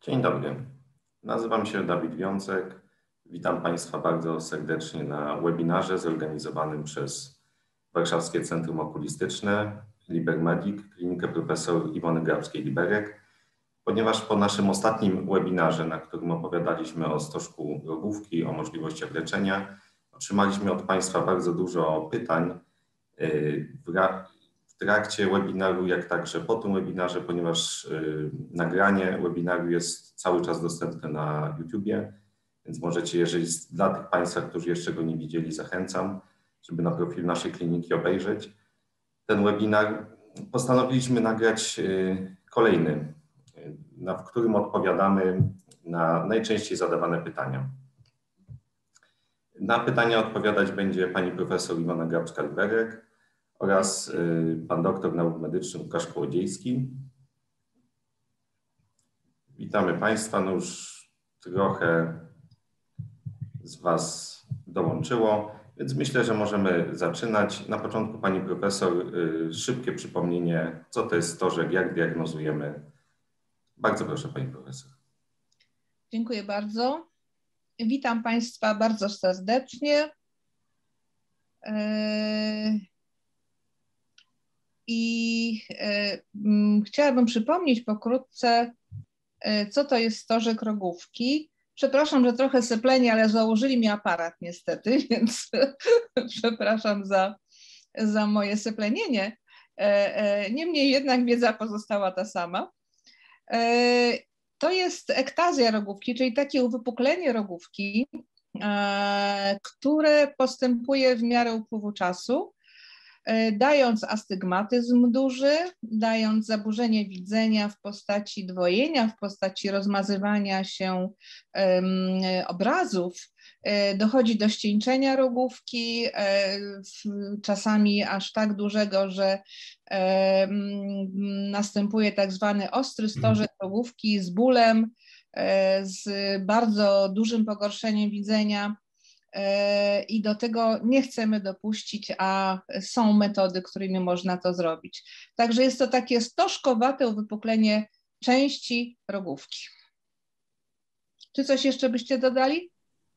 Dzień dobry, nazywam się Dawid Wiącek. Witam Państwa bardzo serdecznie na webinarze zorganizowanym przez Warszawskie Centrum Okulistyczne LiberMedic, klinikę profesor Iwony Grabskiej-Liberek, ponieważ po naszym ostatnim webinarze, na którym opowiadaliśmy o stożku rogówki, o możliwościach leczenia, otrzymaliśmy od Państwa bardzo dużo pytań w trakcie webinaru, jak także po tym webinarze, ponieważ nagranie webinaru jest cały czas dostępne na YouTubie, więc możecie, jeżeli dla tych Państwa, którzy jeszcze go nie widzieli, zachęcam, żeby na profil naszej kliniki obejrzeć ten webinar. Postanowiliśmy nagrać kolejny, w którym odpowiadamy na najczęściej zadawane pytania. Na pytania odpowiadać będzie pani profesor Iwona Grabska-Liberek oraz pan doktor nauk medycznych Łukasz Kołodziejski. Witamy Państwa. No już trochę z Was dołączyło, więc myślę, że możemy zaczynać. Na początku pani profesor, szybkie przypomnienie, co to jest stożek, jak diagnozujemy. Bardzo proszę pani profesor. Dziękuję bardzo. Witam Państwa bardzo serdecznie. Chciałabym przypomnieć pokrótce, co to jest stożek rogówki. Przepraszam, że trochę syplenie, ale założyli mi aparat niestety, więc przepraszam za moje syplenienie. Niemniej jednak wiedza pozostała ta sama. To jest ektazja rogówki, czyli takie uwypuklenie rogówki, które postępuje w miarę upływu czasu, dając astygmatyzm duży, dając zaburzenie widzenia w postaci dwojenia, w postaci rozmazywania się obrazów. Dochodzi do ścieńczenia rogówki, czasami aż tak dużego, że następuje tak zwany ostry stożek rogówki z bólem, z bardzo dużym pogorszeniem widzenia. I do tego nie chcemy dopuścić, a są metody, którymi można to zrobić. Także jest to takie stożkowate uwypuklenie części rogówki. Czy coś jeszcze byście dodali?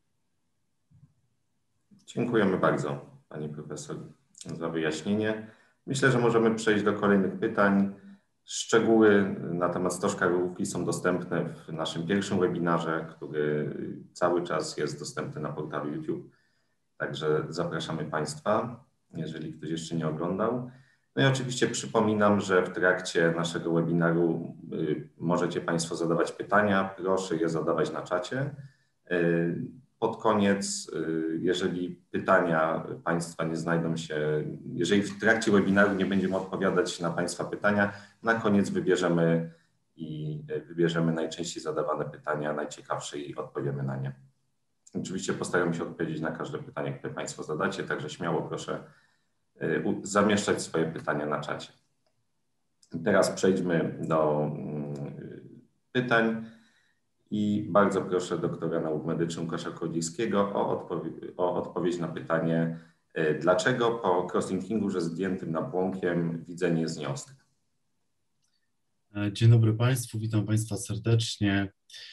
Dziękujemy bardzo pani profesor za wyjaśnienie. Myślę, że możemy przejść do kolejnych pytań. Szczegóły na temat stożka rogówki są dostępne w naszym pierwszym webinarze, który cały czas jest dostępny na portalu YouTube. Także zapraszamy Państwa, jeżeli ktoś jeszcze nie oglądał. No i oczywiście przypominam, że w trakcie naszego webinaru możecie Państwo zadawać pytania. Proszę je zadawać na czacie. Pod koniec, jeżeli pytania Państwa nie znajdą się, jeżeli w trakcie webinaru nie będziemy odpowiadać na Państwa pytania, na koniec wybierzemy najczęściej zadawane pytania, najciekawsze i odpowiemy na nie. Oczywiście postaram się odpowiedzieć na każde pytanie, które Państwo zadacie, także śmiało proszę zamieszczać swoje pytania na czacie. Teraz przejdźmy do pytań. I bardzo proszę doktora nauk medycznych Łukasza Kołodziejskiego o odpowiedź na pytanie, dlaczego po crosslinkingu ze zdjętym nabłonkiem widzenie jest nieostre? Dzień dobry Państwu, witam Państwa serdecznie.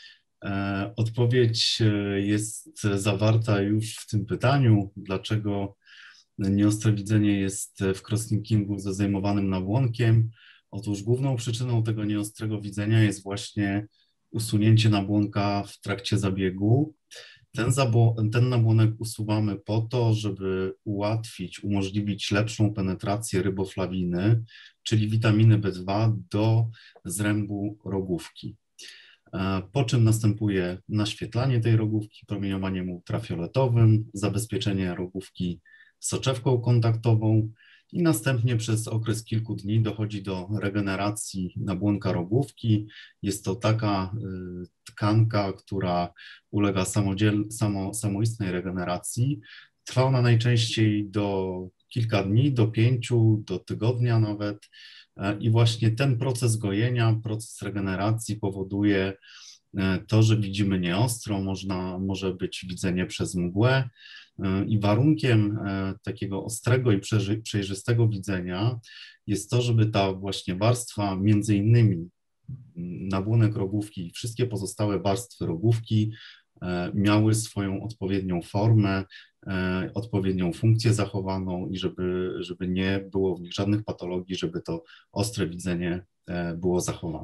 Odpowiedź jest zawarta już w tym pytaniu, dlaczego nieostre widzenie jest w crosslinkingu ze zdejmowanym nabłonkiem. Otóż główną przyczyną tego nieostrego widzenia jest właśnie usunięcie nabłonka w trakcie zabiegu. Ten nabłonek usuwamy po to, żeby umożliwić lepszą penetrację ryboflawiny, czyli witaminy B2 do zrębu rogówki. Po czym następuje naświetlanie tej rogówki promieniowaniem ultrafioletowym, zabezpieczenie rogówki soczewką kontaktową i następnie przez okres kilku dni dochodzi do regeneracji nabłonka rogówki. Jest to taka tkanka, która ulega samoistnej regeneracji. Trwa ona najczęściej do kilka dni, do 5, do tygodnia nawet. I właśnie ten proces gojenia, proces regeneracji powoduje to, że widzimy nieostro, może być widzenie przez mgłę. I warunkiem takiego ostrego i przejrzystego widzenia jest to, żeby ta właśnie warstwa między innymi nabłonek rogówki i wszystkie pozostałe warstwy rogówki miały swoją odpowiednią formę, odpowiednią funkcję zachowaną i żeby nie było w nich żadnych patologii, żeby to ostre widzenie było zachowane.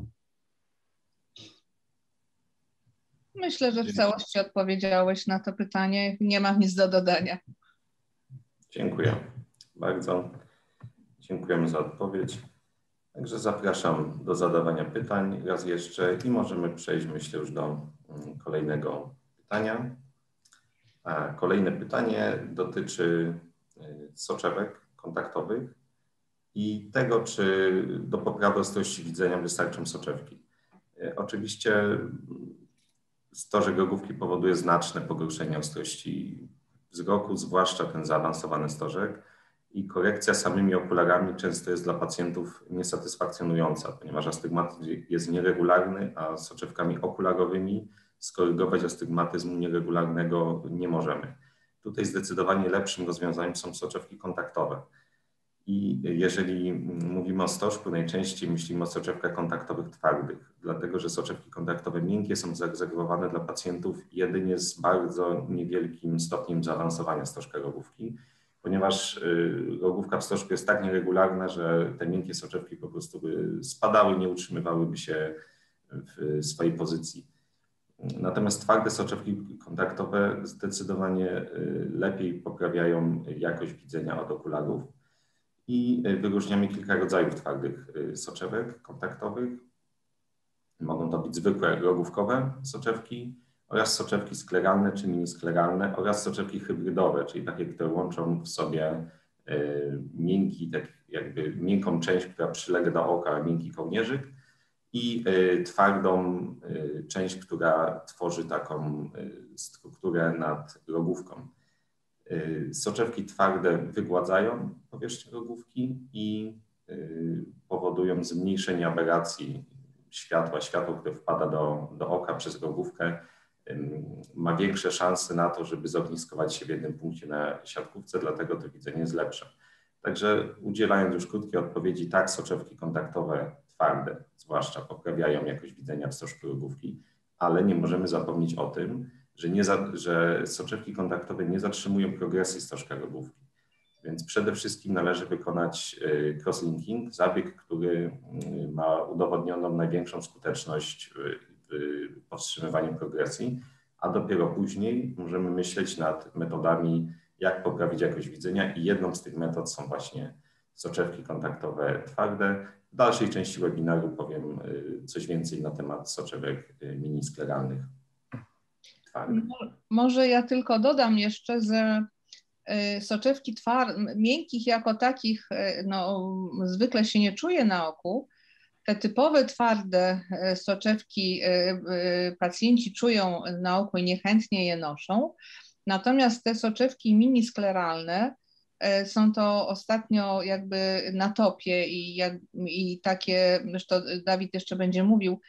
Myślę, że w całości odpowiedziałeś na to pytanie. Nie mam nic do dodania. Dziękuję bardzo. Dziękujemy za odpowiedź. Także zapraszam do zadawania pytań raz jeszcze i możemy przejść, myślę, już do kolejnego pytania. A kolejne pytanie dotyczy soczewek kontaktowych i tego, czy do poprawy ostrości widzenia wystarczą soczewki. Oczywiście stożek rogówki powoduje znaczne pogorszenie ostrości wzroku, zwłaszcza ten zaawansowany stożek, i korekcja samymi okularami często jest dla pacjentów niesatysfakcjonująca, ponieważ astygmatyzm jest nieregularny, a soczewkami okularowymi skorygować astygmatyzmu nieregularnego nie możemy. Tutaj zdecydowanie lepszym rozwiązaniem są soczewki kontaktowe. I jeżeli mówimy o stożku, najczęściej myślimy o soczewkach kontaktowych twardych, dlatego że soczewki kontaktowe miękkie są zarezerwowane dla pacjentów jedynie z bardzo niewielkim stopniem zaawansowania stożka rogówki, ponieważ rogówka w stożku jest tak nieregularna, że te miękkie soczewki po prostu by spadały, nie utrzymywałyby się w swojej pozycji. Natomiast twarde soczewki kontaktowe zdecydowanie lepiej poprawiają jakość widzenia od okularów i wyróżniamy kilka rodzajów twardych soczewek kontaktowych. Mogą to być zwykłe rogówkowe soczewki oraz soczewki skleralne czy miniskleralne oraz soczewki hybrydowe, czyli takie, które łączą w sobie miękki, tak jakby miękką część, która przylega do oka, miękki kołnierzyk, i twardą część, która tworzy taką strukturę nad rogówką. Soczewki twarde wygładzają powierzchnię rogówki i powodują zmniejszenie aberracji światła. Światło, które wpada do oka przez rogówkę, ma większe szanse na to, żeby zogniskować się w jednym punkcie na siatkówce, dlatego to widzenie jest lepsze. Także udzielając już krótkiej odpowiedzi, tak, soczewki kontaktowe twarde zwłaszcza poprawiają jakość widzenia w stożku rogówki, ale nie możemy zapomnieć o tym, że soczewki kontaktowe nie zatrzymują progresji stożka rogówki. Więc przede wszystkim należy wykonać crosslinking, zabieg, który ma udowodnioną największą skuteczność w powstrzymywaniu progresji, a dopiero później możemy myśleć nad metodami, jak poprawić jakość widzenia, i jedną z tych metod są właśnie soczewki kontaktowe twarde. W dalszej części webinaru powiem coś więcej na temat soczewek miniskleralnych twardych. Może ja tylko dodam jeszcze, że soczewki miękkich jako takich no, zwykle się nie czuje na oku. Te typowe twarde soczewki pacjenci czują na oku i niechętnie je noszą. Natomiast te soczewki miniskleralne są to ostatnio jakby na topie i takie, zresztą Dawid jeszcze będzie mówił,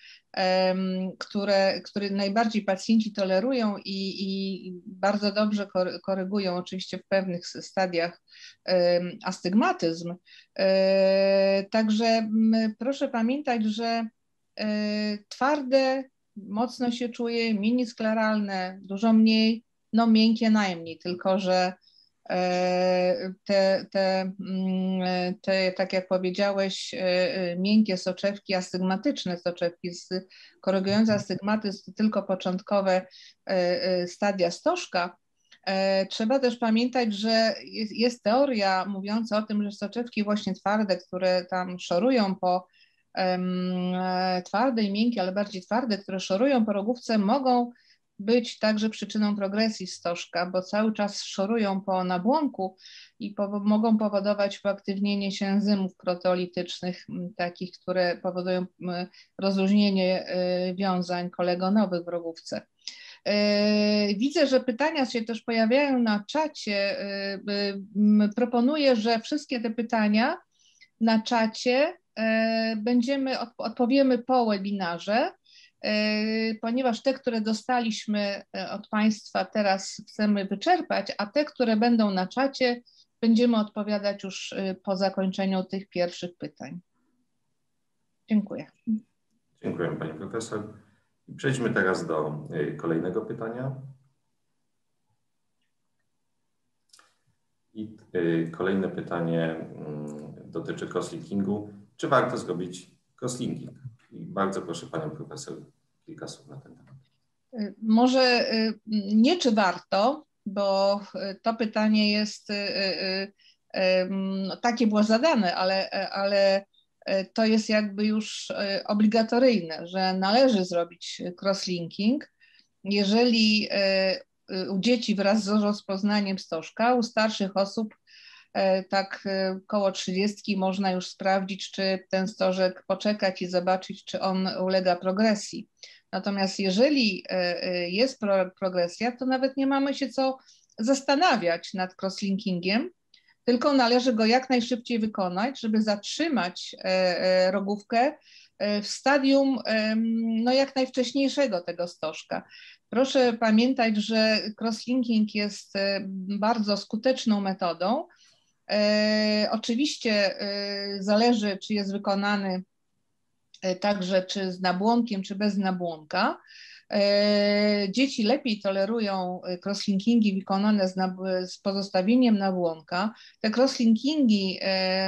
które najbardziej pacjenci tolerują i bardzo dobrze korygują oczywiście w pewnych stadiach astygmatyzm. Także proszę pamiętać, że twarde mocno się czuje, miniskleralne dużo mniej, no miękkie najmniej, tylko że te, tak jak powiedziałeś, miękkie soczewki, astygmatyczne soczewki korygujące astygmatyzm to tylko początkowe stadia stożka. Trzeba też pamiętać, że jest teoria mówiąca o tym, że soczewki właśnie twarde, które tam szorują po twarde i miękkie, ale bardziej twarde, które szorują po rogówce, mogą być także przyczyną progresji stożka, bo cały czas szorują po nabłonku i mogą powodować poaktywnienie się enzymów proteolitycznych, takich, które powodują rozluźnienie wiązań kolegonowych w rogówce. Widzę, że pytania się też pojawiają na czacie. Proponuję, że wszystkie te pytania na czacie odpowiemy po webinarze, ponieważ te, które dostaliśmy od Państwa, teraz chcemy wyczerpać, a te, które będą na czacie, będziemy odpowiadać już po zakończeniu tych pierwszych pytań. Dziękuję. Dziękuję pani profesor. Przejdźmy teraz do kolejnego pytania. I kolejne pytanie dotyczy crosslinkingu. Czy warto zrobić crosslinking? I bardzo proszę panią profesor kilka słów na ten temat. Może nie czy warto, bo to pytanie jest takie było zadane, ale to jest jakby już obligatoryjne, że należy zrobić crosslinking. Jeżeli u dzieci wraz z rozpoznaniem stożka, u starszych osób tak koło 30 można już sprawdzić, czy ten stożek poczekać i zobaczyć, czy on ulega progresji. Natomiast jeżeli jest progresja, to nawet nie mamy się co zastanawiać nad crosslinkingiem, tylko należy go jak najszybciej wykonać, żeby zatrzymać rogówkę w stadium no, jak najwcześniejszego tego stożka. Proszę pamiętać, że crosslinking jest bardzo skuteczną metodą. Oczywiście zależy, czy jest wykonany także czy z nabłonkiem, czy bez nabłonka. Dzieci lepiej tolerują crosslinkingi wykonane z pozostawieniem nabłonka. Te crosslinkingi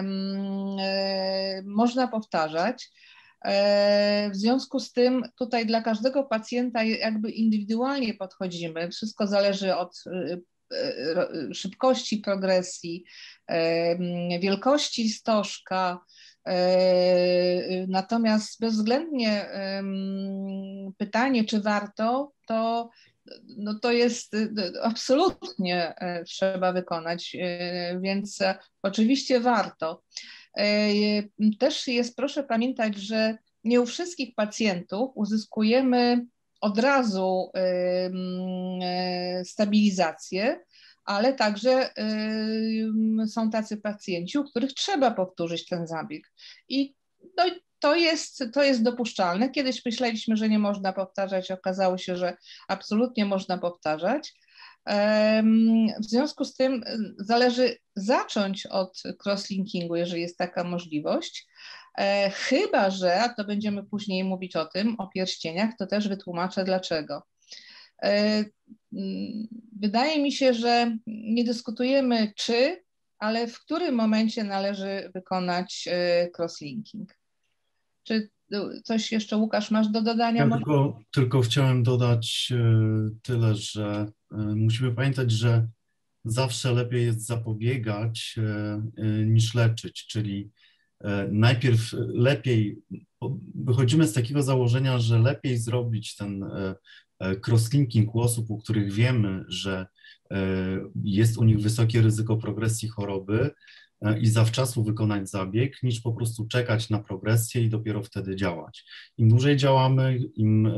można powtarzać. W związku z tym tutaj dla każdego pacjenta jakby indywidualnie podchodzimy. Wszystko zależy od szybkości progresji, wielkości stożka. Natomiast bezwzględnie pytanie, czy warto, to jest absolutnie trzeba wykonać, więc oczywiście warto. Też jest, proszę pamiętać, że nie u wszystkich pacjentów uzyskujemy od razu stabilizację, ale także są tacy pacjenci, u których trzeba powtórzyć ten zabieg. I to jest dopuszczalne. Kiedyś myśleliśmy, że nie można powtarzać, okazało się, że absolutnie można powtarzać. W związku z tym zależy zacząć od crosslinkingu, jeżeli jest taka możliwość. Chyba że, a to będziemy później mówić o tym, o pierścieniach, to też wytłumaczę dlaczego. Wydaje mi się, że nie dyskutujemy czy, ale w którym momencie należy wykonać crosslinking. Czy coś jeszcze, Łukasz, masz do dodania? Ja tylko chciałem dodać tyle, że musimy pamiętać, że zawsze lepiej jest zapobiegać niż leczyć, czyli najpierw wychodzimy z takiego założenia, że lepiej zrobić ten crosslinking u osób, u których wiemy, że jest u nich wysokie ryzyko progresji choroby i zawczasu wykonać zabieg, niż po prostu czekać na progresję i dopiero wtedy działać. Im dłużej działamy, im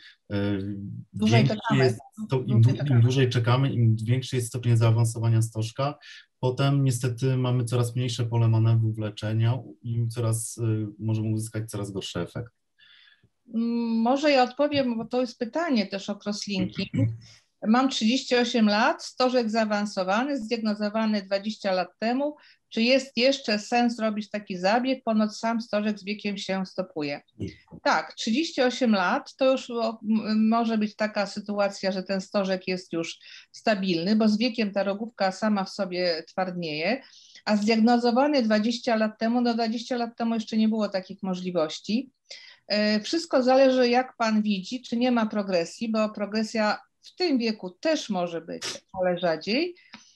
dłużej czekamy, im większy jest stopień zaawansowania stożka, potem niestety mamy coraz mniejsze pole manewru w leczeniu i możemy uzyskać coraz gorszy efekt. Może ja odpowiem, bo to jest pytanie też o crosslinking. Mam 38 lat, stożek zaawansowany, zdiagnozowany 20 lat temu. Czy jest jeszcze sens robić taki zabieg? Ponoć sam stożek z wiekiem się stopuje. Tak, 38 lat to już może być taka sytuacja, że ten stożek jest już stabilny, bo z wiekiem ta rogówka sama w sobie twardnieje, a zdiagnozowany 20 lat temu, no 20 lat temu jeszcze nie było takich możliwości. Wszystko zależy, jak pan widzi, czy nie ma progresji, bo progresja w tym wieku też może być, ale rzadziej.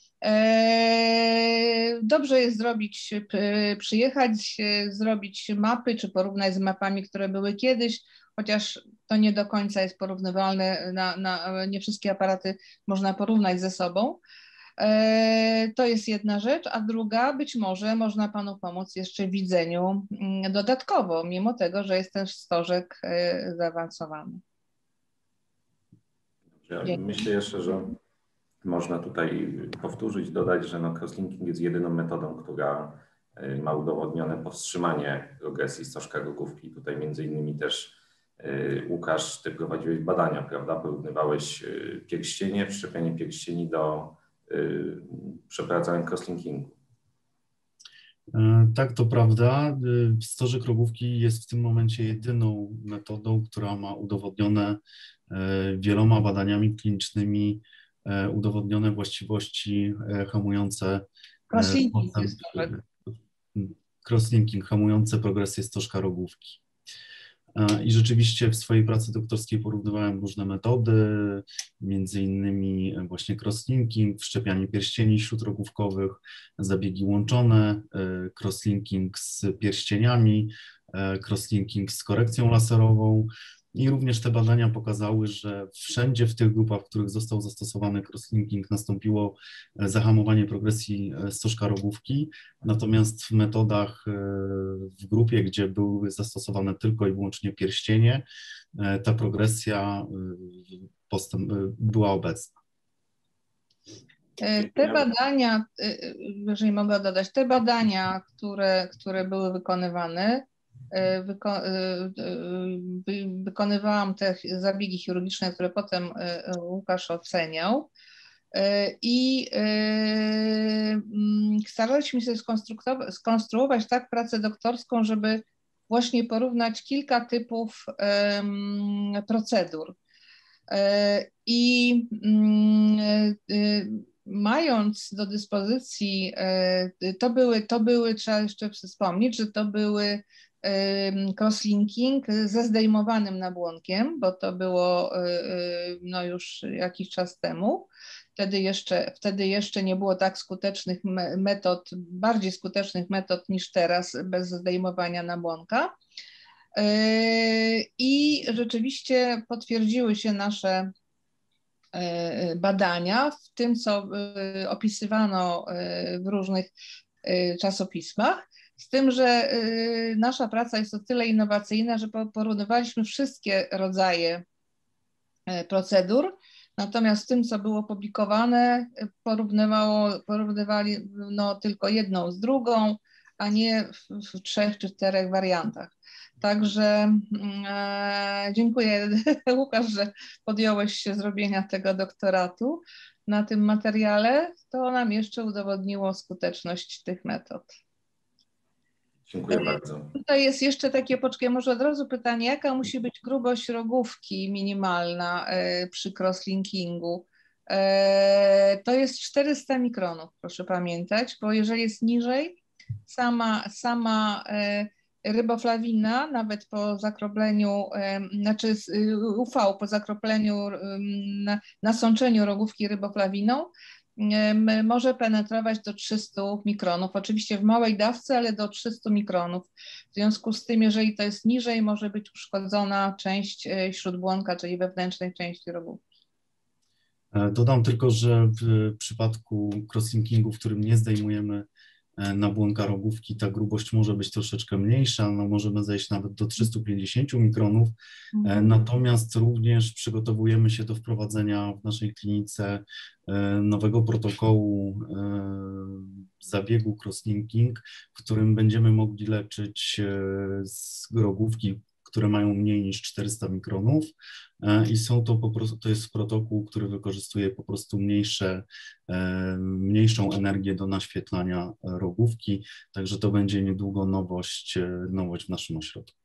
Dobrze jest przyjechać, zrobić mapy, czy porównać z mapami, które były kiedyś, chociaż to nie do końca jest porównywalne, nie wszystkie aparaty można porównać ze sobą. To jest jedna rzecz, a druga, być może można panu pomóc jeszcze w widzeniu dodatkowo, mimo tego, że jest ten stożek zaawansowany. Myślę jeszcze, że można tutaj powtórzyć, dodać, że crosslinking jest jedyną metodą, która ma udowodnione powstrzymanie progresji stożka rogówki. Tutaj między innymi też Łukasz, ty prowadziłeś badania, prawda? Porównywałeś pierścienie, wszczepianie pierścieni do przeprowadzania crosslinkingu. Tak, to prawda. Stożek rogówki jest w tym momencie jedyną metodą, która ma udowodnione wieloma badaniami klinicznymi udowodnione właściwości hamujące Crosslinking postęp, jest to, tak? crosslinking, hamujące progresję stożka rogówki. I rzeczywiście w swojej pracy doktorskiej porównywałem różne metody, między innymi właśnie crosslinking, wszczepianie pierścieni śródrogówkowych, zabiegi łączone, crosslinking z pierścieniami, crosslinking z korekcją laserową. I również te badania pokazały, że wszędzie w tych grupach, w których został zastosowany crosslinking, nastąpiło zahamowanie progresji stożka rogówki, natomiast w metodach w grupie, gdzie były zastosowane tylko i wyłącznie pierścienie, ta progresja była obecna. Te badania, jeżeli mogę dodać, te badania, które były wykonywane, wykonywałam te zabiegi chirurgiczne, które potem Łukasz oceniał i staraliśmy się skonstruować tak pracę doktorską, żeby właśnie porównać kilka typów procedur. I mając do dyspozycji, trzeba jeszcze wspomnieć, że to były crosslinking ze zdejmowanym nabłonkiem, bo to było no już jakiś czas temu. Wtedy jeszcze nie było tak skutecznych metod, bardziej skutecznych metod niż teraz bez zdejmowania nabłonka. I rzeczywiście potwierdziły się nasze badania w tym, co opisywano w różnych czasopismach, z tym, że nasza praca jest o tyle innowacyjna, że porównywaliśmy wszystkie rodzaje procedur, natomiast w tym, co było publikowane, porównywali no, tylko jedną z drugą, a nie w 3 czy 4 wariantach. Także dziękuję Łukasz, że podjąłeś się zrobienia tego doktoratu na tym materiale. To nam jeszcze udowodniło skuteczność tych metod. Dziękuję bardzo. Tutaj jest jeszcze takie, poczekaj, może od razu pytanie, jaka musi być grubość rogówki minimalna przy crosslinkingu? To jest 400 mikronów, proszę pamiętać, bo jeżeli jest niżej, sama ryboflawina, nawet po zakropleniu, znaczy UV po zakropleniu, nasączeniu rogówki ryboflawiną, może penetrować do 300 mikronów. Oczywiście w małej dawce, ale do 300 mikronów. W związku z tym, jeżeli to jest niżej, może być uszkodzona część śródbłonka, czyli wewnętrznej części rogówki. Dodam tylko, że w przypadku crosslinkingu, w którym nie zdejmujemy nabłonka rogówki, ta grubość może być troszeczkę mniejsza, no możemy zejść nawet do 350 mikronów, natomiast również przygotowujemy się do wprowadzenia w naszej klinice nowego protokołu zabiegu crosslinking, w którym będziemy mogli leczyć z rogówki, które mają mniej niż 400 mikronów i to jest protokół, który wykorzystuje po prostu mniejszą energię do naświetlania rogówki, także to będzie niedługo nowość w naszym ośrodku.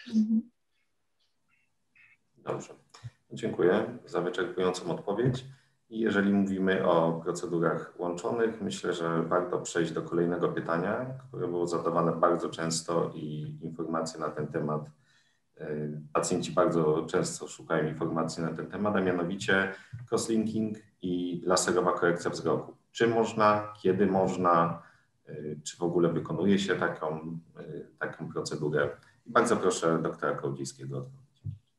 Dobrze, dziękuję za wyczerpującą odpowiedź. I jeżeli mówimy o procedurach łączonych, myślę, że warto przejść do kolejnego pytania, które było zadawane bardzo często i informacje na ten temat. Pacjenci bardzo często szukają informacji na ten temat, a mianowicie crosslinking i laserowa korekcja wzroku. Czy można, kiedy można, czy w ogóle wykonuje się taką procedurę? Bardzo proszę doktora Kołodziejskiego o odpowiedź.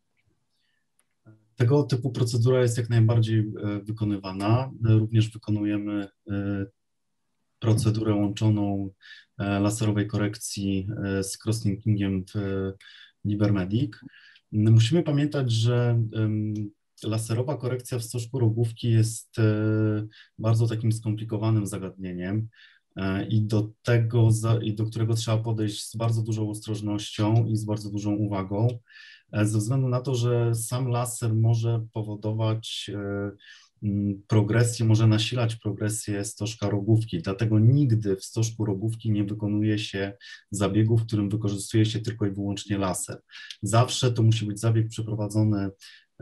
Tego typu procedura jest jak najbardziej wykonywana. Również wykonujemy procedurę łączoną laserowej korekcji z crosslinkingiem w LiberMedic. Musimy pamiętać, że laserowa korekcja w stożku rogówki jest bardzo takim skomplikowanym zagadnieniem i do którego trzeba podejść z bardzo dużą ostrożnością i z bardzo dużą uwagą, ze względu na to, że sam laser może powodować progresję, może nasilać progresję stożka rogówki, dlatego nigdy w stożku rogówki nie wykonuje się zabiegu, w którym wykorzystuje się tylko i wyłącznie laser. Zawsze to musi być zabieg przeprowadzony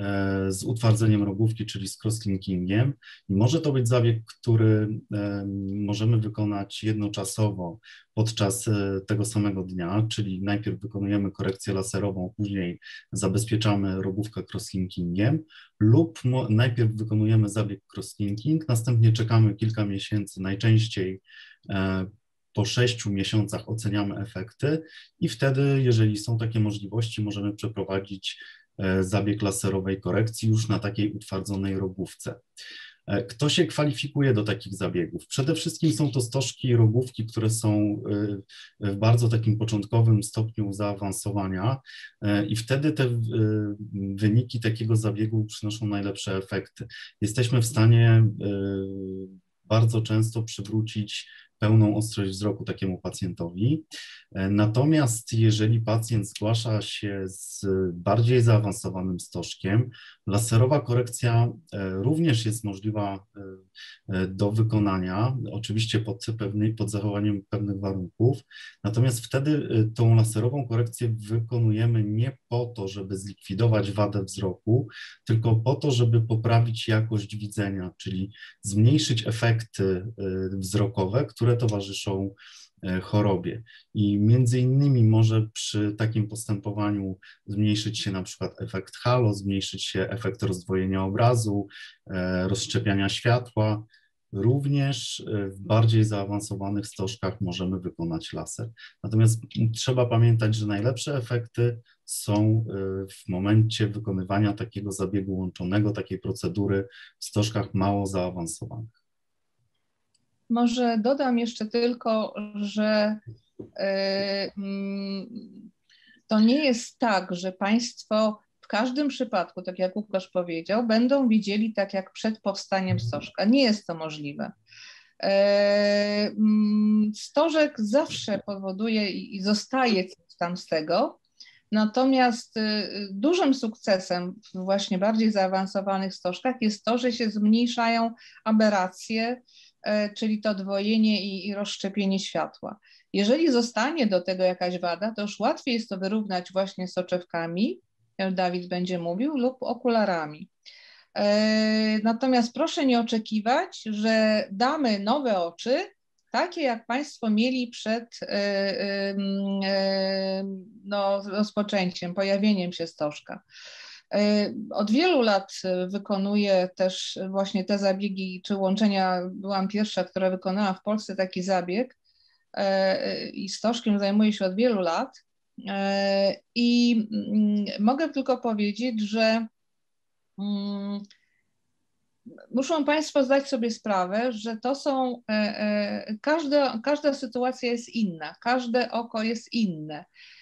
z utwardzeniem rogówki, czyli z crosslinkingiem. I może to być zabieg, który możemy wykonać jednoczasowo podczas tego samego dnia, czyli najpierw wykonujemy korekcję laserową, później zabezpieczamy rogówkę crosslinkingiem, lub najpierw wykonujemy zabieg crosslinking, następnie czekamy kilka miesięcy, najczęściej po 6 miesiącach oceniamy efekty i wtedy, jeżeli są takie możliwości, możemy przeprowadzić zabieg laserowej korekcji już na takiej utwardzonej rogówce. Kto się kwalifikuje do takich zabiegów? Przede wszystkim są to stożki rogówki, które są w bardzo takim początkowym stopniu zaawansowania i wtedy te wyniki takiego zabiegu przynoszą najlepsze efekty. Jesteśmy w stanie bardzo często przywrócić pełną ostrość wzroku takiemu pacjentowi. Natomiast jeżeli pacjent zgłasza się z bardziej zaawansowanym stożkiem, laserowa korekcja również jest możliwa do wykonania, oczywiście pod zachowaniem pewnych warunków. Natomiast wtedy tą laserową korekcję wykonujemy nie po to, żeby zlikwidować wadę wzroku, tylko po to, żeby poprawić jakość widzenia, czyli zmniejszyć efekty wzrokowe, które towarzyszą chorobie. I między innymi może przy takim postępowaniu zmniejszyć się na przykład efekt halo, zmniejszyć się efekt rozdwojenia obrazu, rozszczepiania światła. Również w bardziej zaawansowanych stożkach możemy wykonać laser. Natomiast trzeba pamiętać, że najlepsze efekty są w momencie wykonywania takiego zabiegu łączonego, takiej procedury w stożkach mało zaawansowanych. Może dodam jeszcze tylko, że to nie jest tak, że Państwo w każdym przypadku, tak jak Łukasz powiedział, będą widzieli tak jak przed powstaniem stożka. Nie jest to możliwe. Stożek zawsze powoduje i zostaje coś tam z tego, natomiast dużym sukcesem w właśnie bardziej zaawansowanych stożkach jest to, że się zmniejszają aberracje, czyli to dwojenie i rozszczepienie światła. Jeżeli zostanie do tego jakaś wada, to już łatwiej jest to wyrównać właśnie soczewkami, jak Dawid będzie mówił, lub okularami. Natomiast proszę nie oczekiwać, że damy nowe oczy, takie jak Państwo mieli przed rozpoczęciem, pojawieniem się stożka. Od wielu lat wykonuję też właśnie te zabiegi, czy łączenia. Byłam pierwsza, która wykonała w Polsce taki zabieg i stożkiem zajmuję się od wielu lat. I mogę tylko powiedzieć, że muszą Państwo zdać sobie sprawę, że to są, każda sytuacja jest inna, każde oko jest inne.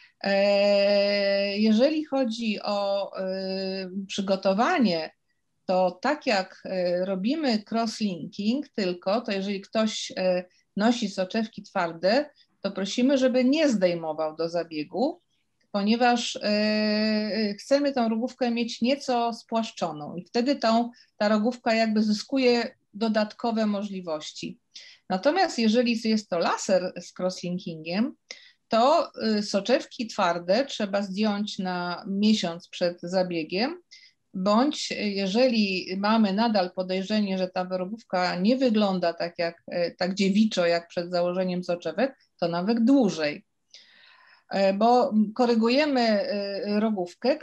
Jeżeli chodzi o przygotowanie, to tak jak robimy crosslinking tylko, to jeżeli ktoś nosi soczewki twarde, to prosimy, żeby nie zdejmował do zabiegu, ponieważ chcemy tą rogówkę mieć nieco spłaszczoną i wtedy ta rogówka jakby zyskuje dodatkowe możliwości. Natomiast jeżeli jest to laser z crosslinkingiem, to soczewki twarde trzeba zdjąć na miesiąc przed zabiegiem, bądź jeżeli mamy nadal podejrzenie, że ta rogówka nie wygląda tak dziewiczo jak przed założeniem soczewek, to nawet dłużej. Bo korygujemy rogówkę,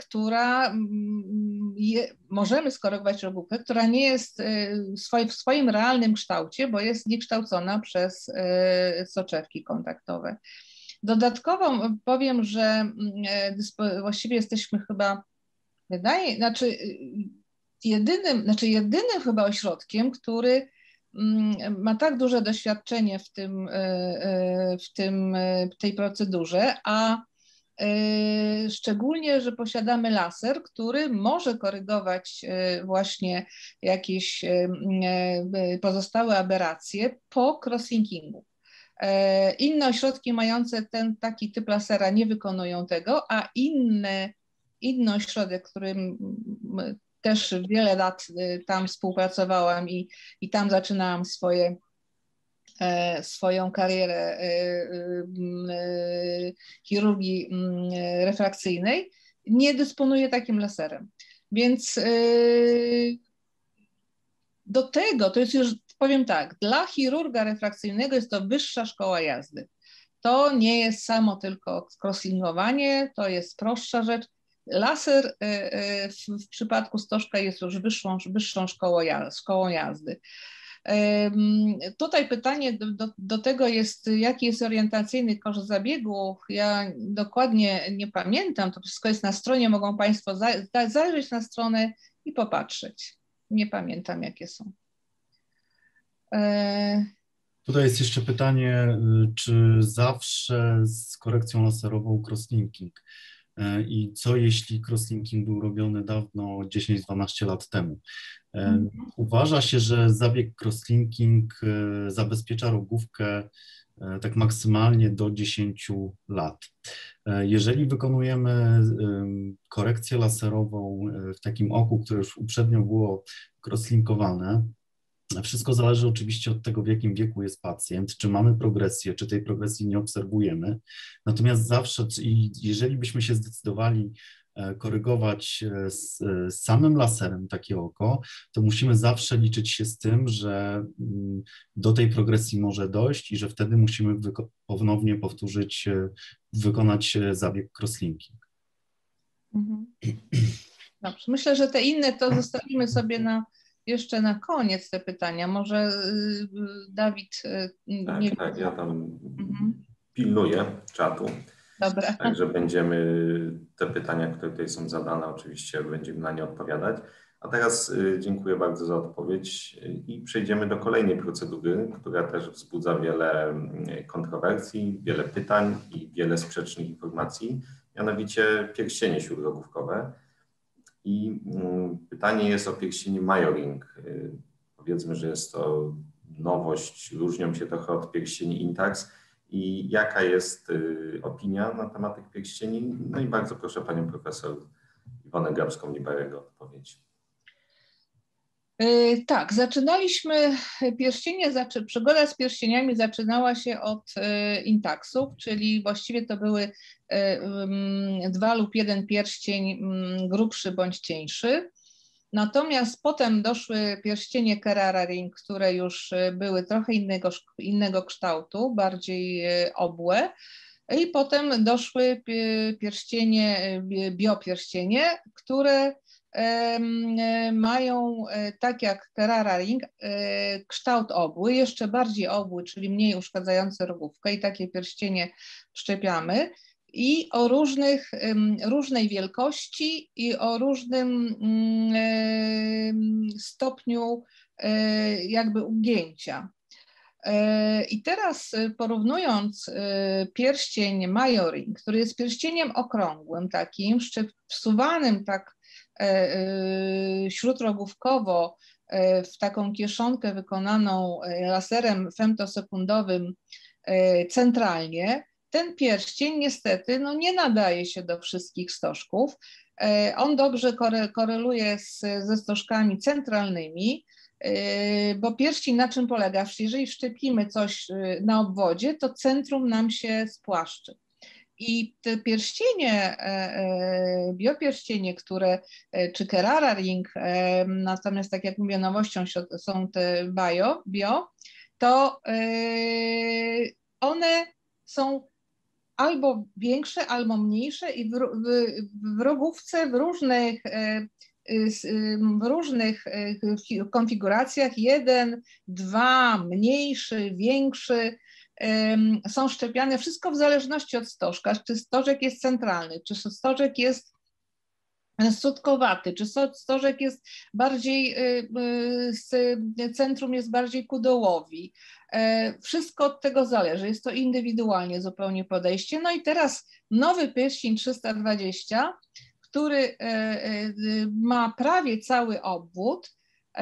możemy skorygować rogówkę, która nie jest w swoim realnym kształcie, bo jest niekształcona przez soczewki kontaktowe. Dodatkowo powiem, że właściwie jesteśmy chyba, jedynym chyba ośrodkiem, który ma tak duże doświadczenie w tej procedurze, a szczególnie, że posiadamy laser, który może korygować właśnie jakieś pozostałe aberracje po crosslinkingu. Inne ośrodki mające taki typ lasera nie wykonują tego, a inny ośrodek, też wiele lat tam współpracowałam i tam zaczynałam swoją karierę chirurgii refrakcyjnej, nie dysponuję takim laserem. Więc do tego, to jest już, powiem tak, dla chirurga refrakcyjnego jest to wyższa szkoła jazdy. To nie jest samo tylko crosslingowanie, to jest prostsza rzecz. Laser w przypadku stożka jest już wyższą szkołą jazdy. Tutaj pytanie do tego jest, jaki jest orientacyjny koszt zabiegu. Ja dokładnie nie pamiętam, to wszystko jest na stronie, mogą Państwo zajrzeć na stronę i popatrzeć. Nie pamiętam, jakie są. Tutaj jest jeszcze pytanie, czy zawsze z korekcją laserową crosslinking i co jeśli crosslinking był robiony dawno, 10-12 lat temu. Uważa się, że zabieg crosslinking zabezpiecza rogówkę tak maksymalnie do 10 lat. Jeżeli wykonujemy korekcję laserową w takim oku, które już uprzednio było crosslinkowane, wszystko zależy oczywiście od tego, w jakim wieku jest pacjent, czy mamy progresję, czy tej progresji nie obserwujemy. Natomiast zawsze, jeżeli byśmy się zdecydowali korygować z samym laserem takie oko, to musimy zawsze liczyć się z tym, że do tej progresji może dojść i że wtedy musimy ponownie wykonać zabieg crosslinking. Dobrze, myślę, że te inne to zostawimy sobie jeszcze na koniec te pytania. Może Dawid... Tak, ja tam pilnuję czatu. Dobra. Także będziemy te pytania, które tutaj są zadane, oczywiście będziemy na nie odpowiadać. A teraz dziękuję bardzo za odpowiedź i przejdziemy do kolejnej procedury, która też wzbudza wiele kontrowersji, wiele pytań i wiele sprzecznych informacji, mianowicie pierścienie śródrogówkowe. I pytanie jest o pierścienie Majoring. Powiedzmy, że jest to nowość, różnią się trochę od pierścieni Intacs. I jaka jest opinia na temat tych pierścieni? No i bardzo proszę Panią Profesor Iwonę Grabską-Liberego o odpowiedź. Tak, zaczynaliśmy przygoda z pierścieniami zaczynała się od Intacsów, czyli właściwie to były 2 lub 1 pierścień grubszy bądź cieńszy. Natomiast potem doszły pierścienie Carrara Ring, które już były trochę innego kształtu, bardziej obłe. I potem doszły biopierścienie, które mają, tak jak Carrara Ring, kształt obły, jeszcze bardziej obły, czyli mniej uszkadzający rogówkę i takie pierścienie wszczepiamy. I o różnej wielkości i o różnym stopniu jakby ugięcia. I teraz porównując pierścień Majoring, który jest pierścieniem okrągłym takim, wsuwanym tak śródrogówkowo w taką kieszonkę wykonaną laserem femtosekundowym centralnie, ten pierścień niestety nie nadaje się do wszystkich stożków. On dobrze koreluje ze stożkami centralnymi, bo pierścień na czym polega? Jeżeli wszczepimy coś na obwodzie, to centrum nam się spłaszczy. I te pierścienie, biopierścienie, które, czy Carrara Ring, natomiast tak jak mówię, nowością są te bio, to one są albo większe, albo mniejsze i w rogówce w różnych konfiguracjach, 1, 2, mniejszy, większy, są szczepiane, wszystko w zależności od stożka, czy stożek jest centralny, czy stożek jest sutkowaty, czy stożek jest bardziej, centrum jest bardziej ku dołowi. Wszystko od tego zależy, jest to indywidualnie zupełnie podejście. No i teraz nowy pierścień 320, który ma prawie cały obwód,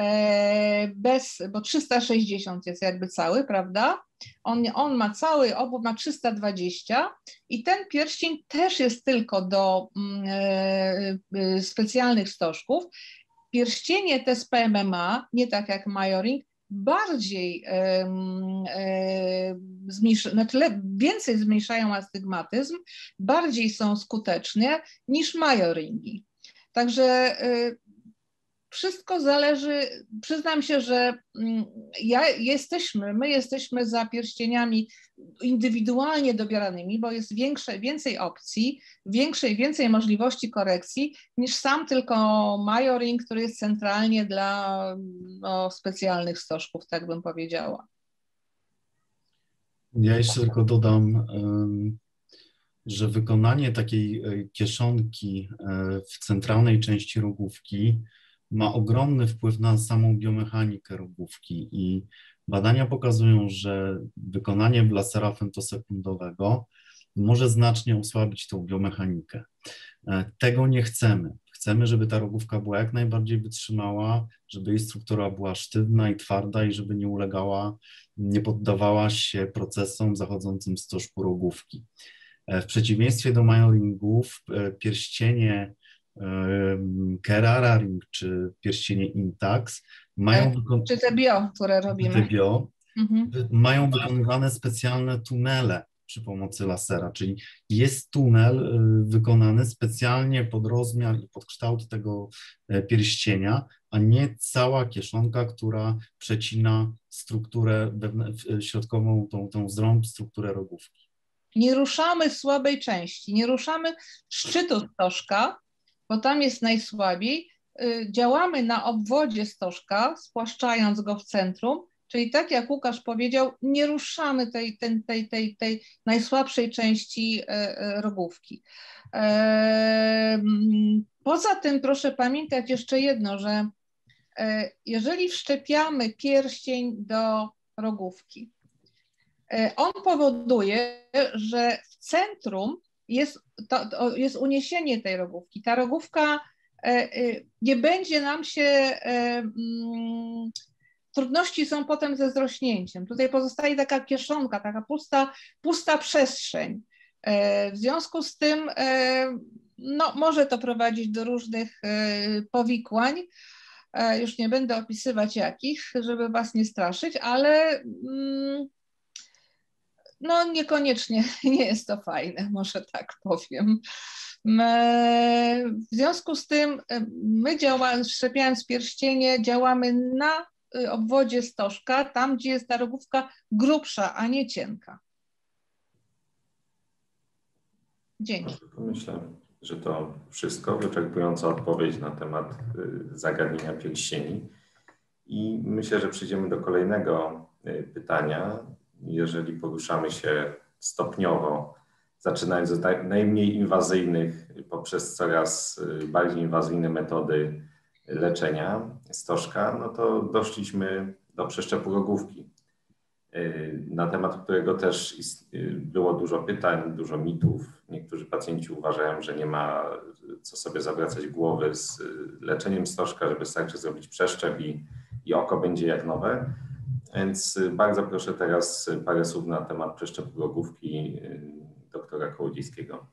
bo 360 jest jakby cały, prawda? On ma cały obwód, ma 320 i ten pierścień też jest tylko do specjalnych stożków pierścienie te z PMMA, nie tak jak Majoring, bardziej na tyle więcej zmniejszają astygmatyzm, bardziej są skuteczne niż Majoringi. Także wszystko zależy, przyznam się, że my jesteśmy za pierścieniami indywidualnie dobieranymi, bo jest więcej opcji, więcej możliwości korekcji niż sam tylko Majoring, który jest centralnie dla specjalnych stożków, tak bym powiedziała. Ja jeszcze tylko dodam, że wykonanie takiej kieszonki w centralnej części rogówki ma ogromny wpływ na samą biomechanikę rogówki i badania pokazują, że wykonanie lasera femtosekundowego może znacznie osłabić tą biomechanikę. Tego nie chcemy. Chcemy, żeby ta rogówka była jak najbardziej wytrzymała, żeby jej struktura była sztywna i twarda i żeby nie poddawała się procesom zachodzącym w stożku rogówki. W przeciwieństwie do Majoringów pierścienie Kerara Ring czy pierścienie Intax czy te bio, które robimy. Mają wykonywane specjalne tunele przy pomocy lasera, czyli jest tunel wykonany specjalnie pod rozmiar i pod kształt tego pierścienia, a nie cała kieszonka, która przecina strukturę środkową, tą zrąb strukturę rogówki. Nie ruszamy słabej części, nie ruszamy szczytu stożka, bo tam jest najsłabiej. Działamy na obwodzie stożka, spłaszczając go w centrum, czyli tak jak Łukasz powiedział, nie ruszamy tej najsłabszej części rogówki. Poza tym proszę pamiętać jeszcze jedno, że jeżeli wszczepiamy pierścień do rogówki, on powoduje, że w centrum jest uniesienie tej rogówki. Ta rogówka nie będzie nam się, trudności są potem ze zrośnięciem. Tutaj pozostaje taka kieszonka, taka pusta przestrzeń. W związku z tym może to prowadzić do różnych powikłań. Już nie będę opisywać jakich, żeby was nie straszyć, ale niekoniecznie nie jest to fajne, może tak powiem. W związku z tym my wszczepiając pierścienie, działamy na obwodzie stożka, tam gdzie jest ta rogówka grubsza, a nie cienka. Dzięki. Myślę, że to wszystko, wyczerpująca odpowiedź na temat zagadnienia pierścieni. I myślę, że przejdziemy do kolejnego pytania. Jeżeli poruszamy się stopniowo, zaczynając od najmniej inwazyjnych poprzez coraz bardziej inwazyjne metody leczenia stożka, no to doszliśmy do przeszczepu rogówki, na temat którego też było dużo pytań, dużo mitów. Niektórzy pacjenci uważają, że nie ma co sobie zawracać głowy z leczeniem stożka, że wystarczy zrobić przeszczep i oko będzie jak nowe. Więc bardzo proszę teraz parę słów na temat przeszczepu rogówki doktora Kołodziejskiego.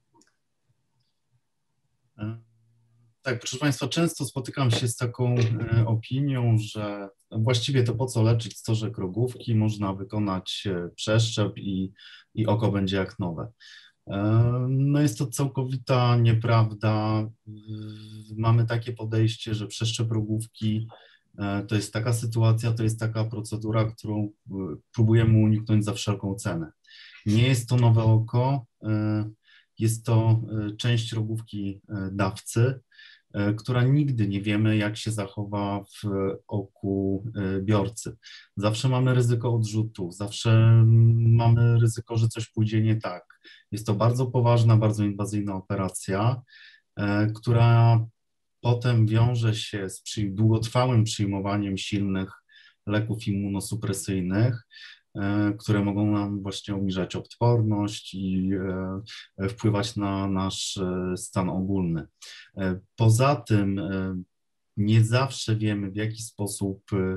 Tak, proszę Państwa, często spotykam się z taką opinią, że właściwie to po co leczyć stożek rogówki, można wykonać przeszczep i oko będzie jak nowe. No jest to całkowita nieprawda. Mamy takie podejście, że przeszczep rogówki to jest taka sytuacja, to jest taka procedura, którą próbujemy uniknąć za wszelką cenę. Nie jest to nowe oko, jest to część rogówki dawcy, która nigdy nie wiemy, jak się zachowa w oku biorcy. Zawsze mamy ryzyko odrzutów, zawsze mamy ryzyko, że coś pójdzie nie tak. Jest to bardzo poważna, bardzo inwazyjna operacja, która potem wiąże się z długotrwałym przyjmowaniem silnych leków immunosupresyjnych, które mogą nam właśnie obniżać odporność i wpływać na nasz stan ogólny. Poza tym nie zawsze wiemy, w jaki sposób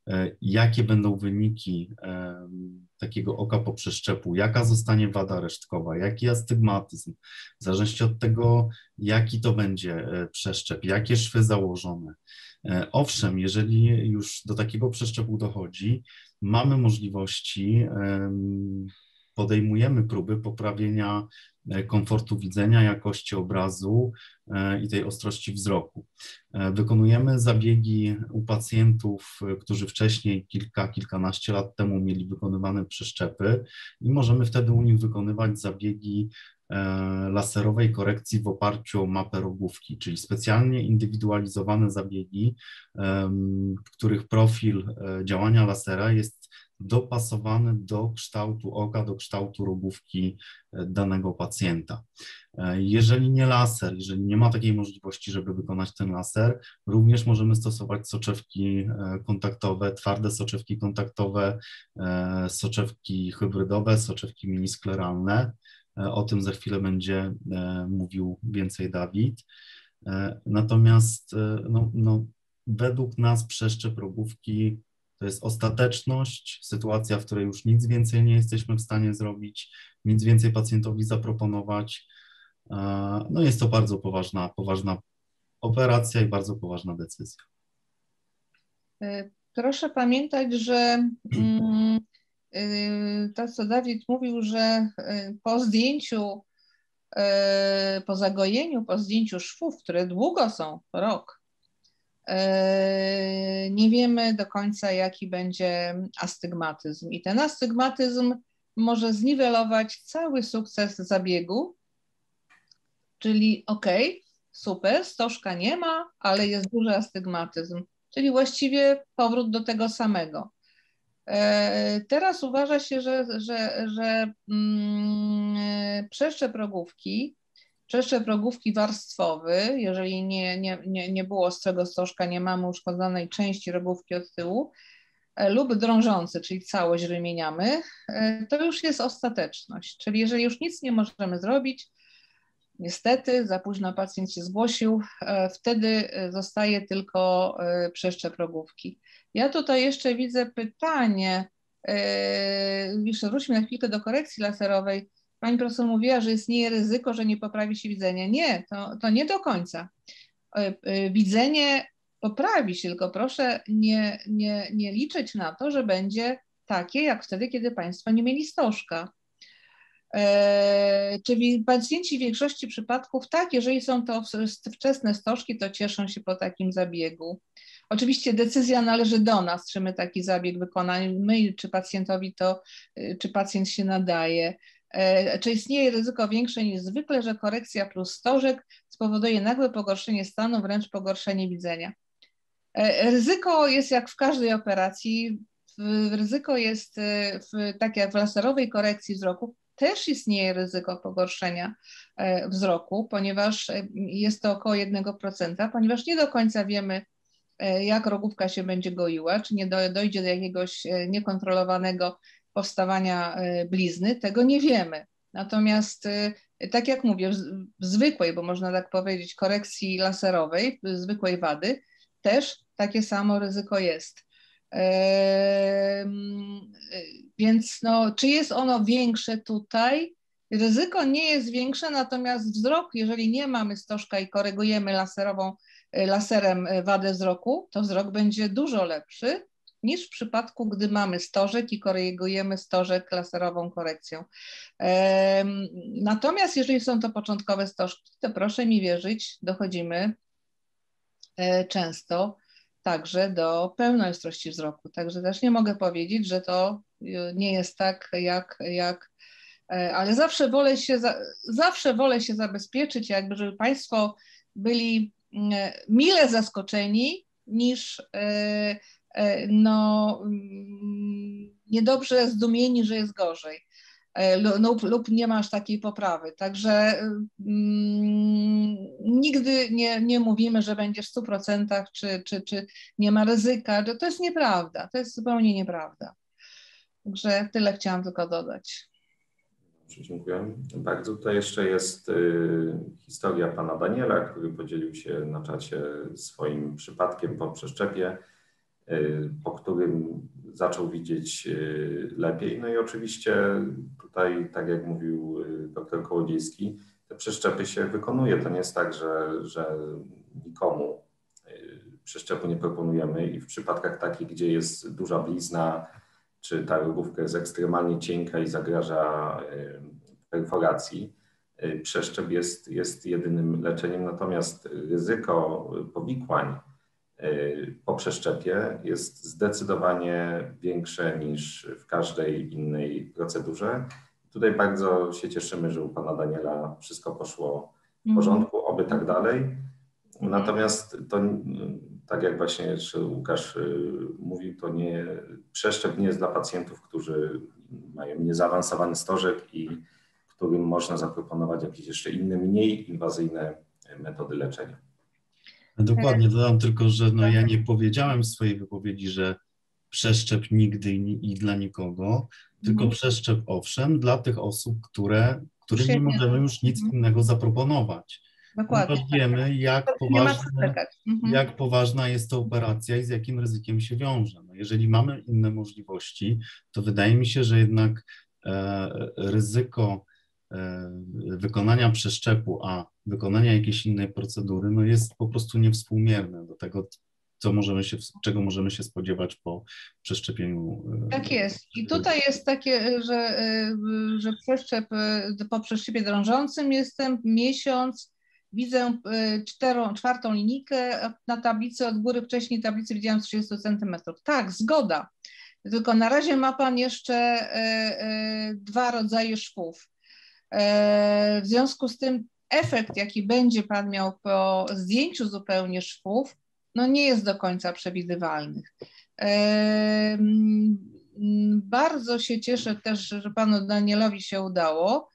jakie będą wyniki takiego oka po przeszczepu, jaka zostanie wada resztkowa, jaki astygmatyzm, w zależności od tego, jaki to będzie przeszczep, jakie szwy założone. Owszem, jeżeli już do takiego przeszczepu dochodzi, mamy możliwości, podejmujemy próby poprawienia komfortu widzenia, jakości obrazu i tej ostrości wzroku. Wykonujemy zabiegi u pacjentów, którzy wcześniej kilkanaście lat temu mieli wykonywane przeszczepy i możemy wtedy u nich wykonywać zabiegi laserowej korekcji w oparciu o mapę rogówki, czyli specjalnie indywidualizowane zabiegi, w których profil działania lasera jest dopasowany do kształtu oka, do kształtu rogówki danego pacjenta. Jeżeli nie laser, jeżeli nie ma takiej możliwości, żeby wykonać ten laser, również możemy stosować soczewki kontaktowe, twarde soczewki kontaktowe, soczewki hybrydowe, soczewki miniskleralne. O tym za chwilę będzie mówił więcej Dawid. Natomiast według nas przeszczep rogówki to jest ostateczność, sytuacja, w której już nic więcej nie jesteśmy w stanie zrobić, nic więcej pacjentowi zaproponować. No jest to bardzo poważna operacja i bardzo poważna decyzja. Proszę pamiętać, że to, co Dawid mówił, że po zdjęciu, po zagojeniu, po zdjęciu szwów, które długo są, rok, nie wiemy do końca, jaki będzie astygmatyzm. I ten astygmatyzm może zniwelować cały sukces zabiegu, czyli super, stożka nie ma, ale jest duży astygmatyzm, czyli właściwie powrót do tego samego. Teraz uważa się, że przeszczep rogówki warstwowy, jeżeli nie było ostrego stożka, nie mamy uszkodzonej części rogówki od tyłu, lub drążący, czyli całość wymieniamy, to już jest ostateczność. Czyli jeżeli już nic nie możemy zrobić, niestety za późno pacjent się zgłosił, wtedy zostaje tylko przeszczep rogówki. Ja tutaj jeszcze widzę pytanie, jeszcze wróćmy na chwilkę do korekcji laserowej. Pani profesor mówiła, że istnieje ryzyko, że nie poprawi się widzenie. Nie, to nie do końca. Widzenie poprawi się, tylko proszę nie liczyć na to, że będzie takie jak wtedy, kiedy Państwo nie mieli stożka. Czyli pacjenci w większości przypadków tak, jeżeli są to wczesne stożki, to cieszą się po takim zabiegu. Oczywiście decyzja należy do nas, czy my taki zabieg wykonamy, czy pacjent się nadaje. Czy istnieje ryzyko większe niż zwykle, że korekcja plus stożek spowoduje nagłe pogorszenie stanu, wręcz pogorszenie widzenia? Ryzyko jest jak w każdej operacji. Ryzyko jest, tak jak w laserowej korekcji wzroku, też istnieje ryzyko pogorszenia wzroku, ponieważ jest to około 1%, ponieważ nie do końca wiemy, jak rogówka się będzie goiła, czy nie dojdzie do jakiegoś niekontrolowanego powstawania blizny, tego nie wiemy. Natomiast tak jak mówię, w zwykłej, bo można tak powiedzieć, korekcji laserowej, zwykłej wady, też takie samo ryzyko jest. Więc czy jest ono większe tutaj? Ryzyko nie jest większe, natomiast wzrok, jeżeli nie mamy stożka i korygujemy laserem wadę wzroku, to wzrok będzie dużo lepszy niż w przypadku, gdy mamy stożek i korygujemy stożek laserową korekcją. Natomiast jeżeli są to początkowe stożki, to proszę mi wierzyć, dochodzimy często także do pełnej ostrości wzroku. Także też nie mogę powiedzieć, że to nie jest tak, ale zawsze wolę się zabezpieczyć, jakby żeby Państwo byli mile zaskoczeni niż niedobrze zdumieni, że jest gorzej lub nie masz takiej poprawy. Także nigdy nie mówimy, że będzie w 100% czy nie ma ryzyka. To jest nieprawda, to jest zupełnie nieprawda. Także tyle chciałam tylko dodać. Dziękuję bardzo. Tutaj jeszcze jest historia pana Daniela, który podzielił się na czacie swoim przypadkiem po przeszczepie. po którym zaczął widzieć lepiej. No i oczywiście tutaj, tak jak mówił dr Kołodziejski, te przeszczepy się wykonuje. To nie jest tak, że nikomu przeszczepu nie proponujemy i w przypadkach takich, gdzie jest duża blizna, czy ta rogówka jest ekstremalnie cienka i zagraża perforacji, przeszczep jest jedynym leczeniem, natomiast ryzyko powikłań po przeszczepie jest zdecydowanie większe niż w każdej innej procedurze. Tutaj bardzo się cieszymy, że u pana Daniela wszystko poszło w porządku, oby tak dalej. Natomiast to, tak jak właśnie jeszcze Łukasz mówił, to przeszczep nie jest dla pacjentów, którzy mają niezaawansowany stożek i którym można zaproponować jakieś jeszcze inne, mniej inwazyjne metody leczenia. Dokładnie, dodam tylko, że ja nie powiedziałem w swojej wypowiedzi, że przeszczep nigdy i dla nikogo, tylko przeszczep owszem dla tych osób, którym nie możemy już nic innego zaproponować. Ponieważ wiemy, jak poważna jest to operacja i z jakim ryzykiem się wiąże. No, jeżeli mamy inne możliwości, to wydaje mi się, że jednak ryzyko wykonania przeszczepu, a wykonania jakiejś innej procedury, no jest po prostu niewspółmierne do tego, czego możemy się spodziewać po przeszczepieniu. Tak jest. I tutaj jest takie, że przeszczep, po przeszczepie drążącym jestem miesiąc, widzę czwartą linijkę na tablicy, od góry wcześniej tablicy widziałam 30 cm. Tak, zgoda. Tylko na razie ma pan jeszcze 2 rodzaje szwów. W związku z tym efekt, jaki będzie pan miał po zdjęciu zupełnie szwów, no nie jest do końca przewidywalny. Bardzo się cieszę też, że panu Danielowi się udało,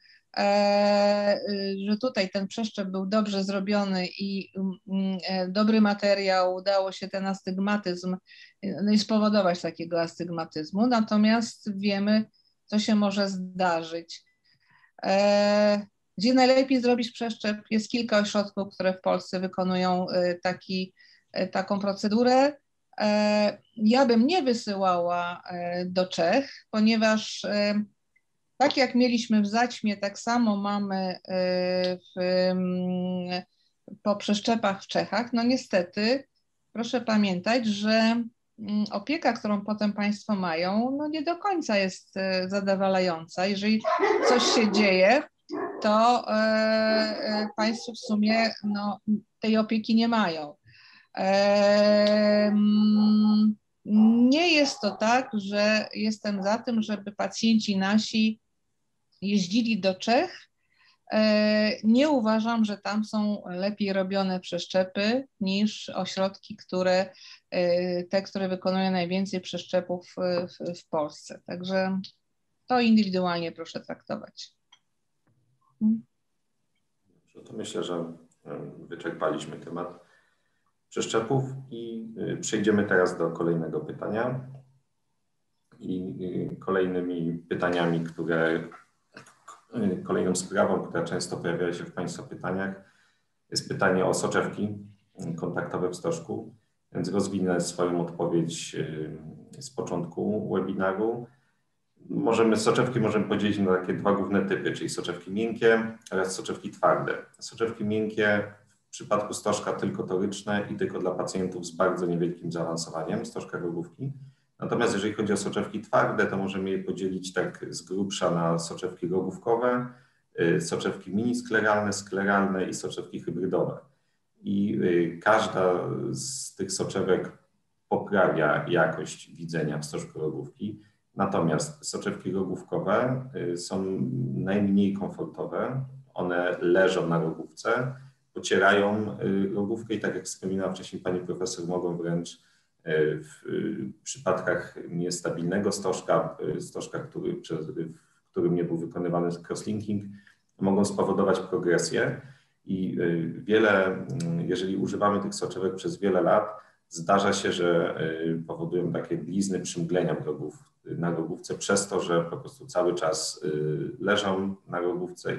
że tutaj ten przeszczep był dobrze zrobiony i dobry materiał, udało się ten astygmatyzm, no i spowodować takiego astygmatyzmu, natomiast wiemy, co się może zdarzyć. Gdzie najlepiej zrobić przeszczep? Jest kilka ośrodków, które w Polsce wykonują taką procedurę. Ja bym nie wysyłała do Czech, ponieważ tak jak mieliśmy w Zaćmie, tak samo mamy po przeszczepach w Czechach. No niestety, proszę pamiętać, że opieka, którą potem państwo mają, no nie do końca jest zadowalająca. Jeżeli coś się dzieje, to państwo w sumie tej opieki nie mają. Nie jest to tak, że jestem za tym, żeby pacjenci nasi jeździli do Czech. Nie uważam, że tam są lepiej robione przeszczepy niż ośrodki, które wykonują najwięcej przeszczepów w Polsce. Także to indywidualnie proszę traktować. To myślę, że wyczerpaliśmy temat przeszczepów i przejdziemy teraz do kolejnego pytania. I kolejnymi pytaniami, kolejną sprawą, która często pojawia się w Państwa pytaniach, jest pytanie o soczewki kontaktowe w stożku, więc rozwinę swoją odpowiedź z początku webinaru. Soczewki możemy podzielić na takie 2 główne typy, czyli soczewki miękkie oraz soczewki twarde. Soczewki miękkie w przypadku stożka tylko toryczne i tylko dla pacjentów z bardzo niewielkim zaawansowaniem stożka rogówki. Natomiast jeżeli chodzi o soczewki twarde, to możemy je podzielić tak z grubsza na soczewki rogówkowe, soczewki miniskleralne, skleralne i soczewki hybrydowe. I każda z tych soczewek poprawia jakość widzenia w stożku rogówki. Natomiast soczewki rogówkowe są najmniej komfortowe. One leżą na rogówce, pocierają rogówkę i tak jak wspominała wcześniej pani profesor, mogą wręcz w przypadkach niestabilnego stożka, w którym nie był wykonywany crosslinking, mogą spowodować progresję i jeżeli używamy tych soczewek przez wiele lat, zdarza się, że powodują takie blizny, przymglenia na rogówce przez to, że po prostu cały czas leżą na rogówce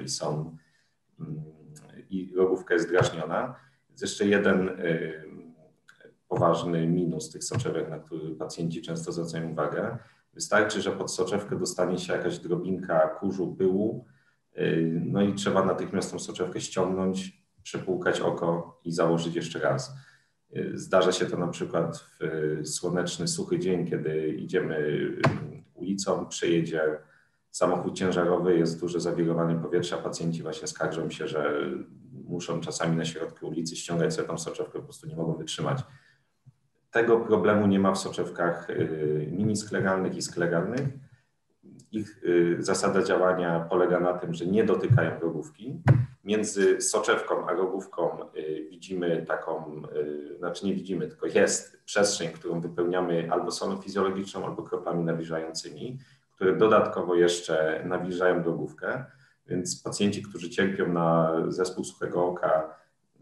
i rogówka jest drażniona. Więc jeszcze jeden poważny minus tych soczewek, na który pacjenci często zwracają uwagę. Wystarczy, że pod soczewkę dostanie się jakaś drobinka kurzu, pyłu, no i trzeba natychmiast tą soczewkę ściągnąć, przepłukać oko i założyć jeszcze raz. Zdarza się to na przykład w słoneczny, suchy dzień, kiedy idziemy ulicą, przejedzie samochód ciężarowy, jest duże zawirowanie powietrza, pacjenci właśnie skarżą się, że muszą czasami na środku ulicy ściągać sobie tą soczewkę, po prostu nie mogą wytrzymać. Tego problemu nie ma w soczewkach miniskleralnych i skleralnych. Ich zasada działania polega na tym, że nie dotykają rogówki. Między soczewką a rogówką widzimy taką, znaczy nie widzimy, tylko jest przestrzeń, którą wypełniamy albo solą fizjologiczną, albo kroplami nawilżającymi, które dodatkowo jeszcze nawilżają rogówkę. Więc pacjenci, którzy cierpią na zespół suchego oka,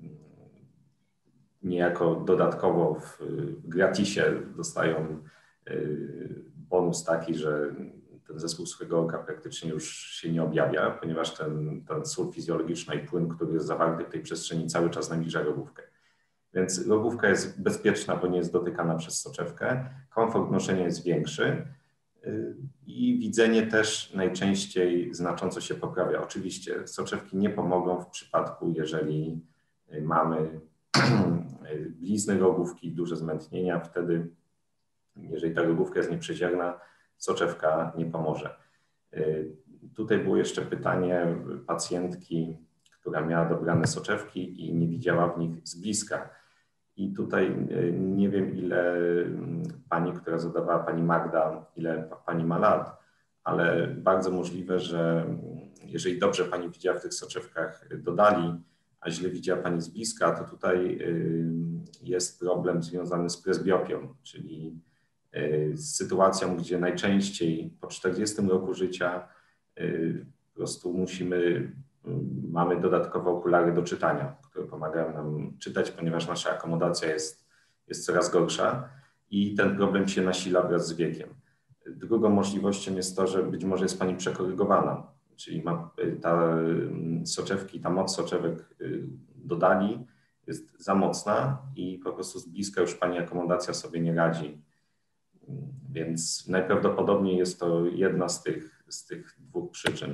niejako dodatkowo w gratisie dostają bonus taki, że ten zespół suchego oka praktycznie już się nie objawia, ponieważ ten sól fizjologiczny i płyn, który jest zawarty w tej przestrzeni, cały czas nawilża rogówkę. Więc rogówka jest bezpieczna, bo nie jest dotykana przez soczewkę, komfort noszenia jest większy i widzenie też najczęściej znacząco się poprawia. Oczywiście soczewki nie pomogą w przypadku, jeżeli mamy blizny rogówki, duże zmętnienia, wtedy jeżeli ta rogówka jest nieprzezierna, soczewka nie pomoże. Tutaj było jeszcze pytanie pacjentki, która miała dobrane soczewki i nie widziała w nich z bliska. I tutaj nie wiem, ile pani, która zadawała, pani Magda, ile pani ma lat, ale bardzo możliwe, że jeżeli dobrze pani widziała w tych soczewkach dodali, a źle widziała pani z bliska, to tutaj jest problem związany z presbiopią, czyli z sytuacją, gdzie najczęściej po 40 roku życia po prostu mamy dodatkowe okulary do czytania, które pomagają nam czytać, ponieważ nasza akomodacja jest coraz gorsza i ten problem się nasila wraz z wiekiem. Drugą możliwością jest to, że być może jest pani przekorygowana, czyli ma ta moc soczewek dodali jest za mocna i po prostu z bliska już pani akomodacja sobie nie radzi. Więc najprawdopodobniej jest to jedna z tych dwóch przyczyn.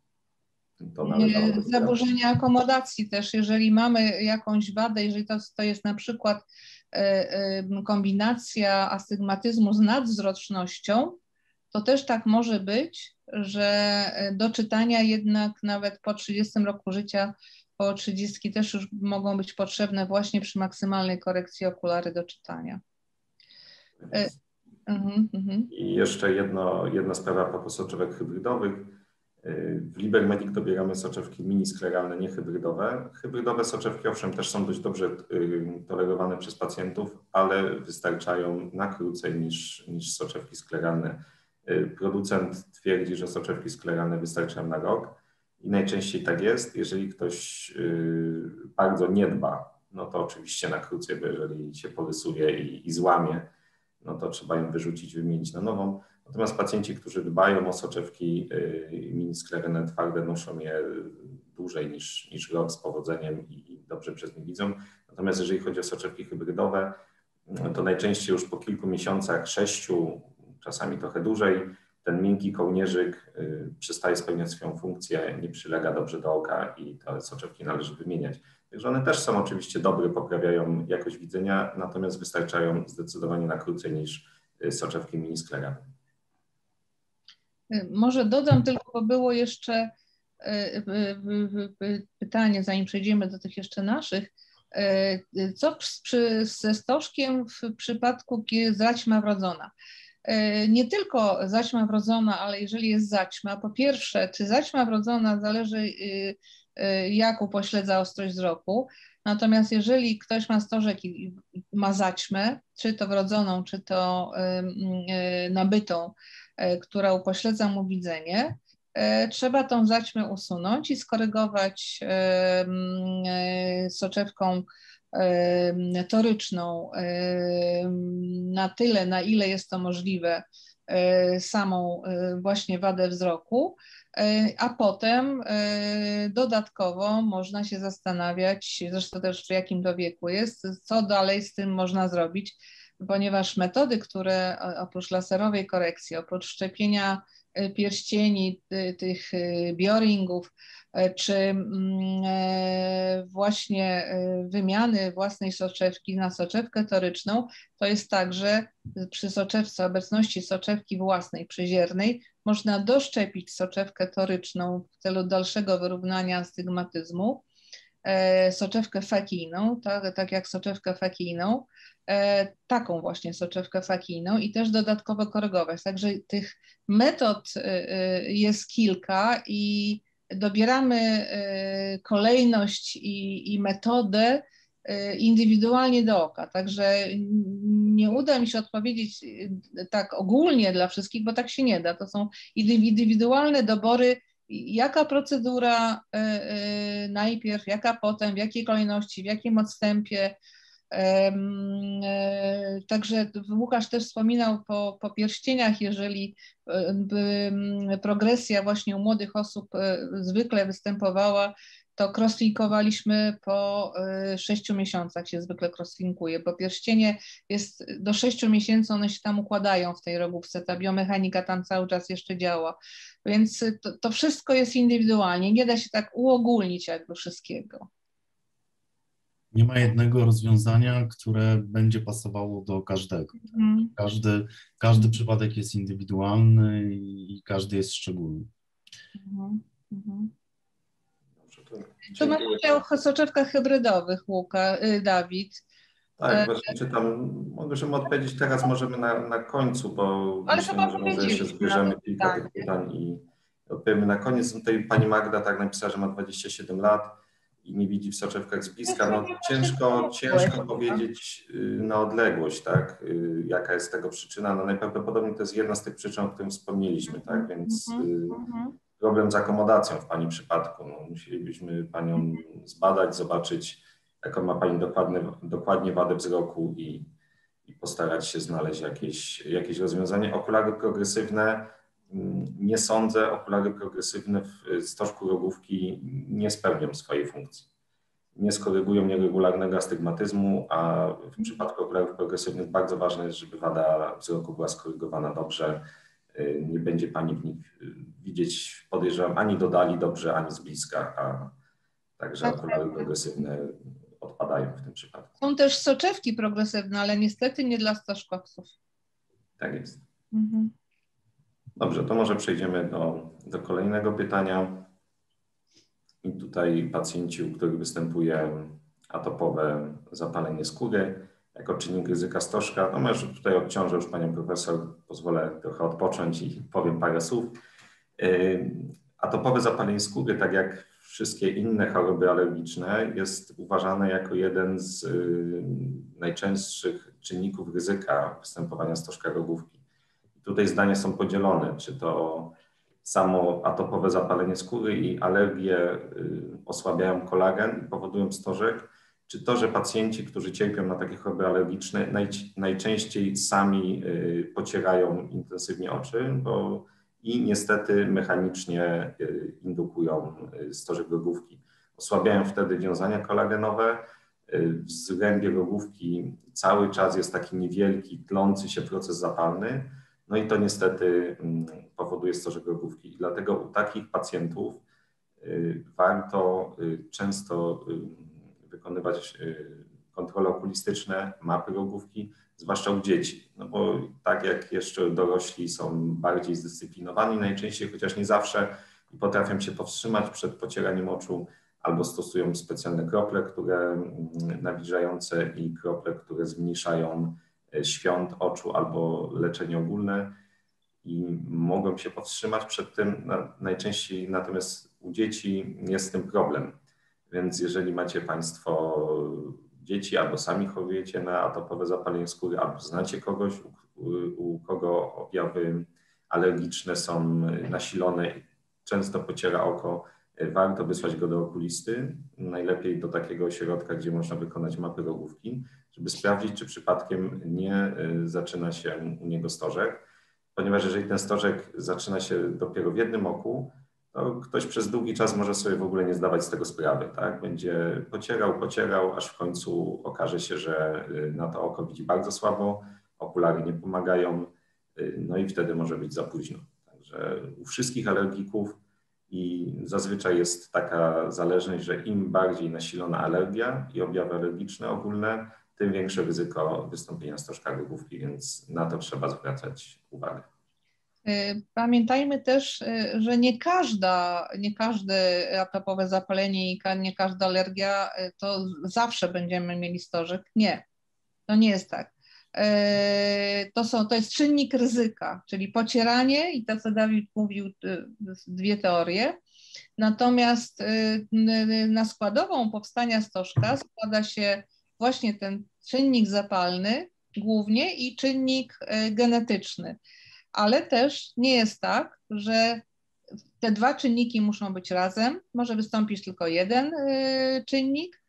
Zaburzenia akomodacji też, jeżeli mamy jakąś wadę, jeżeli to jest na przykład kombinacja astygmatyzmu z nadwzrocznością, to też tak może być, że do czytania jednak nawet po 30 roku życia, po 30 też już mogą być potrzebne właśnie przy maksymalnej korekcji okulary do czytania. I jeszcze jedna sprawa a propos soczewek hybrydowych. W Libermedic dobieramy soczewki miniskleralne, nie hybrydowe. Hybrydowe soczewki owszem też są dość dobrze tolerowane przez pacjentów, ale wystarczają na krócej niż soczewki skleralne. Producent twierdzi, że soczewki skleralne wystarczają na rok i najczęściej tak jest. Jeżeli ktoś bardzo nie dba, no to oczywiście na krócej, bo jeżeli się porysuje i złamie, no to trzeba ją wyrzucić, wymienić na nową. Natomiast pacjenci, którzy dbają o soczewki miniskleralne twarde, noszą je dłużej niż rok z powodzeniem i dobrze przez nie widzą. Natomiast jeżeli chodzi o soczewki hybrydowe, to najczęściej już po kilku miesiącach, 6, czasami trochę dłużej, ten miękki kołnierzyk przestaje spełniać swoją funkcję, nie przylega dobrze do oka i te soczewki należy wymieniać. Także one też są oczywiście dobre, poprawiają jakość widzenia, natomiast wystarczają zdecydowanie na krócej niż soczewki miniskleralne. Może dodam tylko, bo było jeszcze pytanie, zanim przejdziemy do tych jeszcze naszych. Co ze stożkiem w przypadku, kiedy zaćma wrodzona? Nie tylko zaćma wrodzona, ale jeżeli jest zaćma, po pierwsze, czy zaćma wrodzona zależy, jak upośledza ostrość wzroku. Natomiast jeżeli ktoś ma stożek i ma zaćmę, czy to wrodzoną, czy to nabytą, która upośledza mu widzenie, trzeba tą zaćmę usunąć i skorygować soczewką toryczną na tyle, na ile jest to możliwe, samą właśnie wadę wzroku, a potem dodatkowo można się zastanawiać, zresztą też w jakim to wieku jest, co dalej z tym można zrobić, ponieważ metody, które oprócz laserowej korekcji, oprócz szczepienia pierścieni, tych bioringów, czy właśnie wymiany własnej soczewki na soczewkę toryczną, to jest tak, że przy soczewce, obecności soczewki własnej przyziernej można doszczepić soczewkę toryczną w celu dalszego wyrównania astygmatyzmu, soczewkę fakijną, tak jak soczewkę fakijną, taką właśnie soczewkę fakijną i też dodatkowo korygować. Także tych metod jest kilka i dobieramy kolejność i metodę indywidualnie do oka. Także nie uda mi się odpowiedzieć tak ogólnie dla wszystkich, bo tak się nie da. To są indywidualne dobory, jaka procedura najpierw, jaka potem, w jakiej kolejności, w jakim odstępie. Także Łukasz też wspominał po pierścieniach, jeżeli progresja właśnie u młodych osób zwykle występowała, to crosslinkowaliśmy po 6 miesiącach się zwykle crosslinkuje, bo pierścienie jest do 6 miesięcy, one się tam układają w tej rogówce, ta biomechanika tam cały czas jeszcze działa, więc to wszystko jest indywidualnie, nie da się tak uogólnić jakby wszystkiego. Nie ma jednego rozwiązania, które będzie pasowało do każdego. Każdy przypadek jest indywidualny i każdy jest szczególny. Tu mamy o soczewkach hybrydowych, Dawid. Tak, właśnie czytam. Możemy odpowiedzieć teraz, możemy na końcu, bo ale myślę, że może jeszcze zbierzemy kilka tych pytań i odpowiemy na koniec. Tutaj pani Magda tak napisała, że ma 27 lat i nie widzi w soczewkach z bliska. No, ciężko powiedzieć na odległość, tak, jaka jest tego przyczyna. No, najprawdopodobniej to jest jedna z tych przyczyn, o których wspomnieliśmy, tak, więc problem z akomodacją w pani przypadku. No, musielibyśmy panią zbadać, zobaczyć, jaką ma pani dokładnie wadę wzroku i postarać się znaleźć jakieś rozwiązanie. Okulary progresywne nie sądzę, okulary progresywne w stożku rogówki nie spełnią swojej funkcji. Nie skorygują nieregularnego astygmatyzmu, a w przypadku okularów progresywnych bardzo ważne jest, żeby wada wzroku była skorygowana dobrze. Nie będzie pani w nich widzieć, podejrzewam, ani do dali dobrze, ani z bliska, a także okulary progresywne odpadają w tym przypadku. Są też soczewki progresywne, ale niestety nie dla stożkowców. Tak jest. Dobrze, to może przejdziemy do kolejnego pytania. I tutaj pacjenci, u których występuje atopowe zapalenie skóry jako czynnik ryzyka stożka, no może tutaj odciążę już panią profesor, pozwolę trochę odpocząć i powiem parę słów. Atopowe zapalenie skóry, tak jak wszystkie inne choroby alergiczne, jest uważane jako jeden z najczęstszych czynników ryzyka występowania stożka rogówki. Tutaj zdania są podzielone, czy to samo atopowe zapalenie skóry i alergie osłabiają kolagen i powodują stożek, czy to, że pacjenci, którzy cierpią na takie choroby alergiczne, najczęściej sami pocierają intensywnie oczy, i niestety mechanicznie indukują stożek rogówki. Osłabiają wtedy wiązania kolagenowe. W zrębie rogówki cały czas jest taki niewielki, tlący się proces zapalny, no i to niestety powoduje stożek rogówki. Dlatego u takich pacjentów warto często wykonywać kontrole okulistyczne, mapy rogówki, zwłaszcza u dzieci. No bo tak jak jeszcze dorośli są bardziej zdyscyplinowani najczęściej, chociaż nie zawsze, i potrafią się powstrzymać przed pocieraniem oczu, albo stosują specjalne krople, które nawilżające i krople, które zmniejszają świąt oczu albo leczenie ogólne i mogą się powstrzymać przed tym. Najczęściej natomiast u dzieci jest z tym problem. Więc jeżeli macie Państwo dzieci albo sami chorujecie na atopowe zapalenie skóry, albo znacie kogoś, u kogo objawy alergiczne są nasilone i często pociera oko, warto wysłać go do okulisty, najlepiej do takiego ośrodka, gdzie można wykonać mapy rogówki, żeby sprawdzić, czy przypadkiem nie zaczyna się u niego stożek. ponieważ jeżeli ten stożek zaczyna się dopiero w jednym oku, to ktoś przez długi czas może sobie w ogóle nie zdawać z tego sprawy, tak? Będzie pocierał, aż w końcu okaże się, że na to oko widzi bardzo słabo, okulary nie pomagają, no i wtedy może być za późno. Także u wszystkich alergików i zazwyczaj jest taka zależność, że im bardziej nasilona alergia i objawy alergiczne ogólne, tym większe ryzyko wystąpienia stożka rogówki, więc na to trzeba zwracać uwagę. Pamiętajmy też, że nie każde atopowe zapalenie i nie każda alergia to zawsze będziemy mieli stożek. Nie, to nie jest tak. To jest czynnik ryzyka, czyli pocieranie i to, co Dawid mówił, dwie teorie. Natomiast na składową powstania stożka składa się właśnie ten czynnik zapalny głównie i czynnik genetyczny. Ale też nie jest tak, że te dwa czynniki muszą być razem. Może wystąpić tylko jeden czynnik.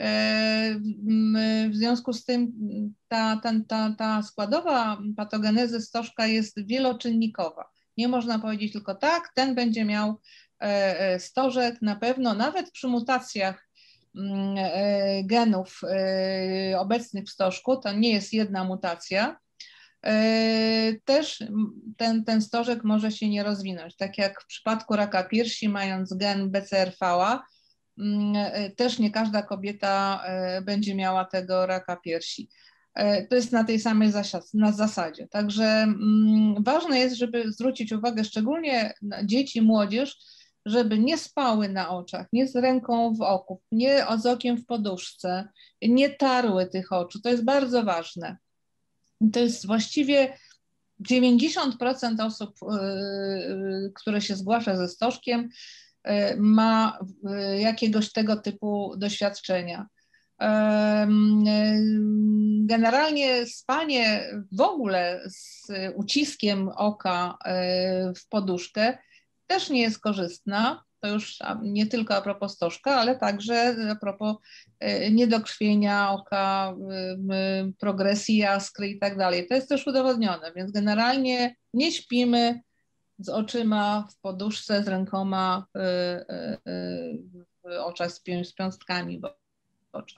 W związku z tym ta składowa patogenezy stożka jest wieloczynnikowa. Nie można powiedzieć tylko tak, ten będzie miał stożek na pewno, nawet przy mutacjach genów obecnych w stożku, to nie jest jedna mutacja, też ten stożek może się nie rozwinąć. Tak jak w przypadku raka piersi, mając gen BCRV-a, też nie każda kobieta będzie miała tego raka piersi. To jest na tej samej zasadzie. Także ważne jest, żeby zwrócić uwagę szczególnie na dzieci, młodzież, żeby nie spały na oczach, nie z ręką w oku, nie z okiem w poduszce, nie tarły tych oczu. To jest bardzo ważne. To jest właściwie 90% osób, które się zgłasza ze stożkiem, ma jakiegoś tego typu doświadczenia. Generalnie spanie w ogóle z uciskiem oka w poduszkę też nie jest korzystna. To już nie tylko a propos stożka, ale także a propos niedokrwienia oka, progresji jaskry i tak dalej. To jest też udowodnione, więc generalnie nie śpimy z oczyma w poduszce, z rękoma w oczach, z piąstkami w oczach.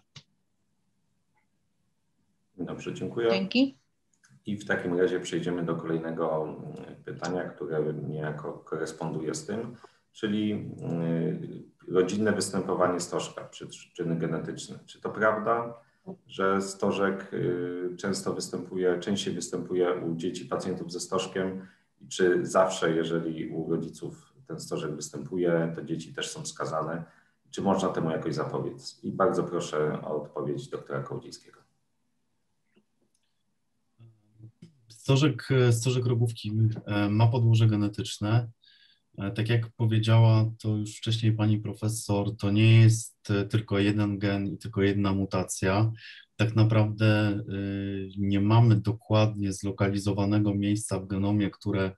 Dobrze, dziękuję. Dzięki. I w takim razie przejdziemy do kolejnego pytania, które niejako koresponduje z tym, czyli rodzinne występowanie stożka, przyczyny genetyczne. Czy to prawda, że stożek częściej występuje u dzieci pacjentów ze stożkiem? I czy zawsze, jeżeli u rodziców ten stożek występuje, to dzieci też są skazane? Czy można temu jakoś zapobiec? I bardzo proszę o odpowiedź doktora Kołodziejskiego. Stożek rogówki ma podłoże genetyczne. Tak jak powiedziała to już wcześniej pani profesor, to nie jest tylko jeden gen i tylko jedna mutacja. Tak naprawdę nie mamy dokładnie zlokalizowanego miejsca w genomie, które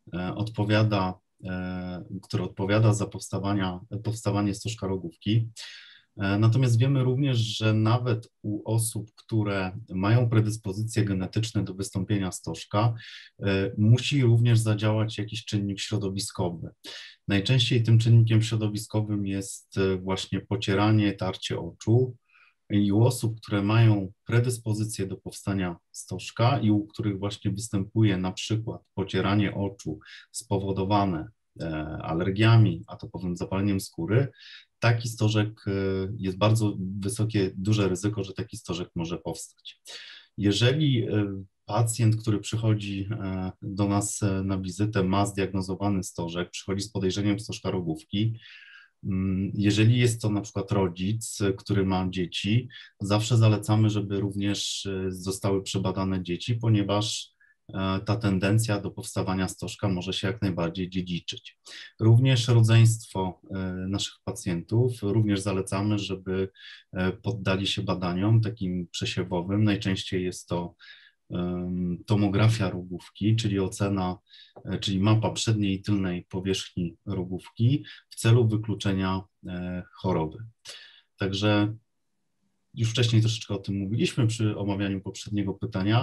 odpowiada za powstawanie stożka rogówki. Natomiast wiemy również, że nawet u osób, które mają predyspozycje genetyczne do wystąpienia stożka, musi również zadziałać jakiś czynnik środowiskowy. Najczęściej tym czynnikiem środowiskowym jest właśnie pocieranie, tarcie oczu. I u osób, które mają predyspozycję do powstania stożka i u których właśnie występuje na przykład pocieranie oczu spowodowane alergiami, atopowym zapaleniem skóry, taki stożek jest bardzo wysokie, duże ryzyko, że taki stożek może powstać. Jeżeli pacjent, który przychodzi do nas na wizytę, ma zdiagnozowany stożek, przychodzi z podejrzeniem stożka rogówki, jeżeli jest to na przykład rodzic, który ma dzieci, zawsze zalecamy, żeby również zostały przebadane dzieci, ponieważ ta tendencja do powstawania stożka może się jak najbardziej dziedziczyć. Również rodzeństwo naszych pacjentów, również zalecamy, żeby poddali się badaniom takim przesiewowym. Najczęściej jest to tomografia rogówki, czyli mapa przedniej i tylnej powierzchni rogówki w celu wykluczenia choroby. Także już wcześniej troszeczkę o tym mówiliśmy przy omawianiu poprzedniego pytania.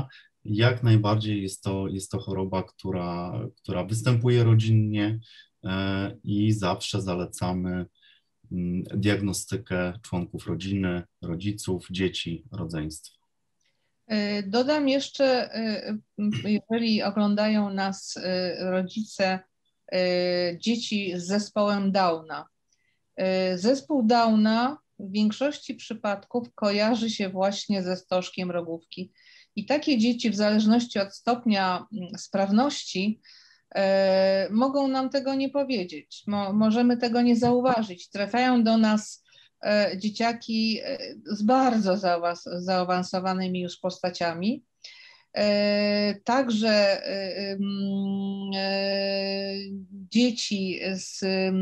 Jak najbardziej jest to choroba, która występuje rodzinnie i zawsze zalecamy diagnostykę członków rodziny, rodziców, dzieci, rodzeństwa. Dodam jeszcze, jeżeli oglądają nas rodzice dzieci z zespołem Downa. Zespół Downa w większości przypadków kojarzy się właśnie ze stożkiem rogówki. I takie dzieci w zależności od stopnia sprawności mogą nam tego nie powiedzieć. Możemy tego nie zauważyć. Trafiają do nas dzieciaki z bardzo zaawansowanymi już postaciami. Także dzieci z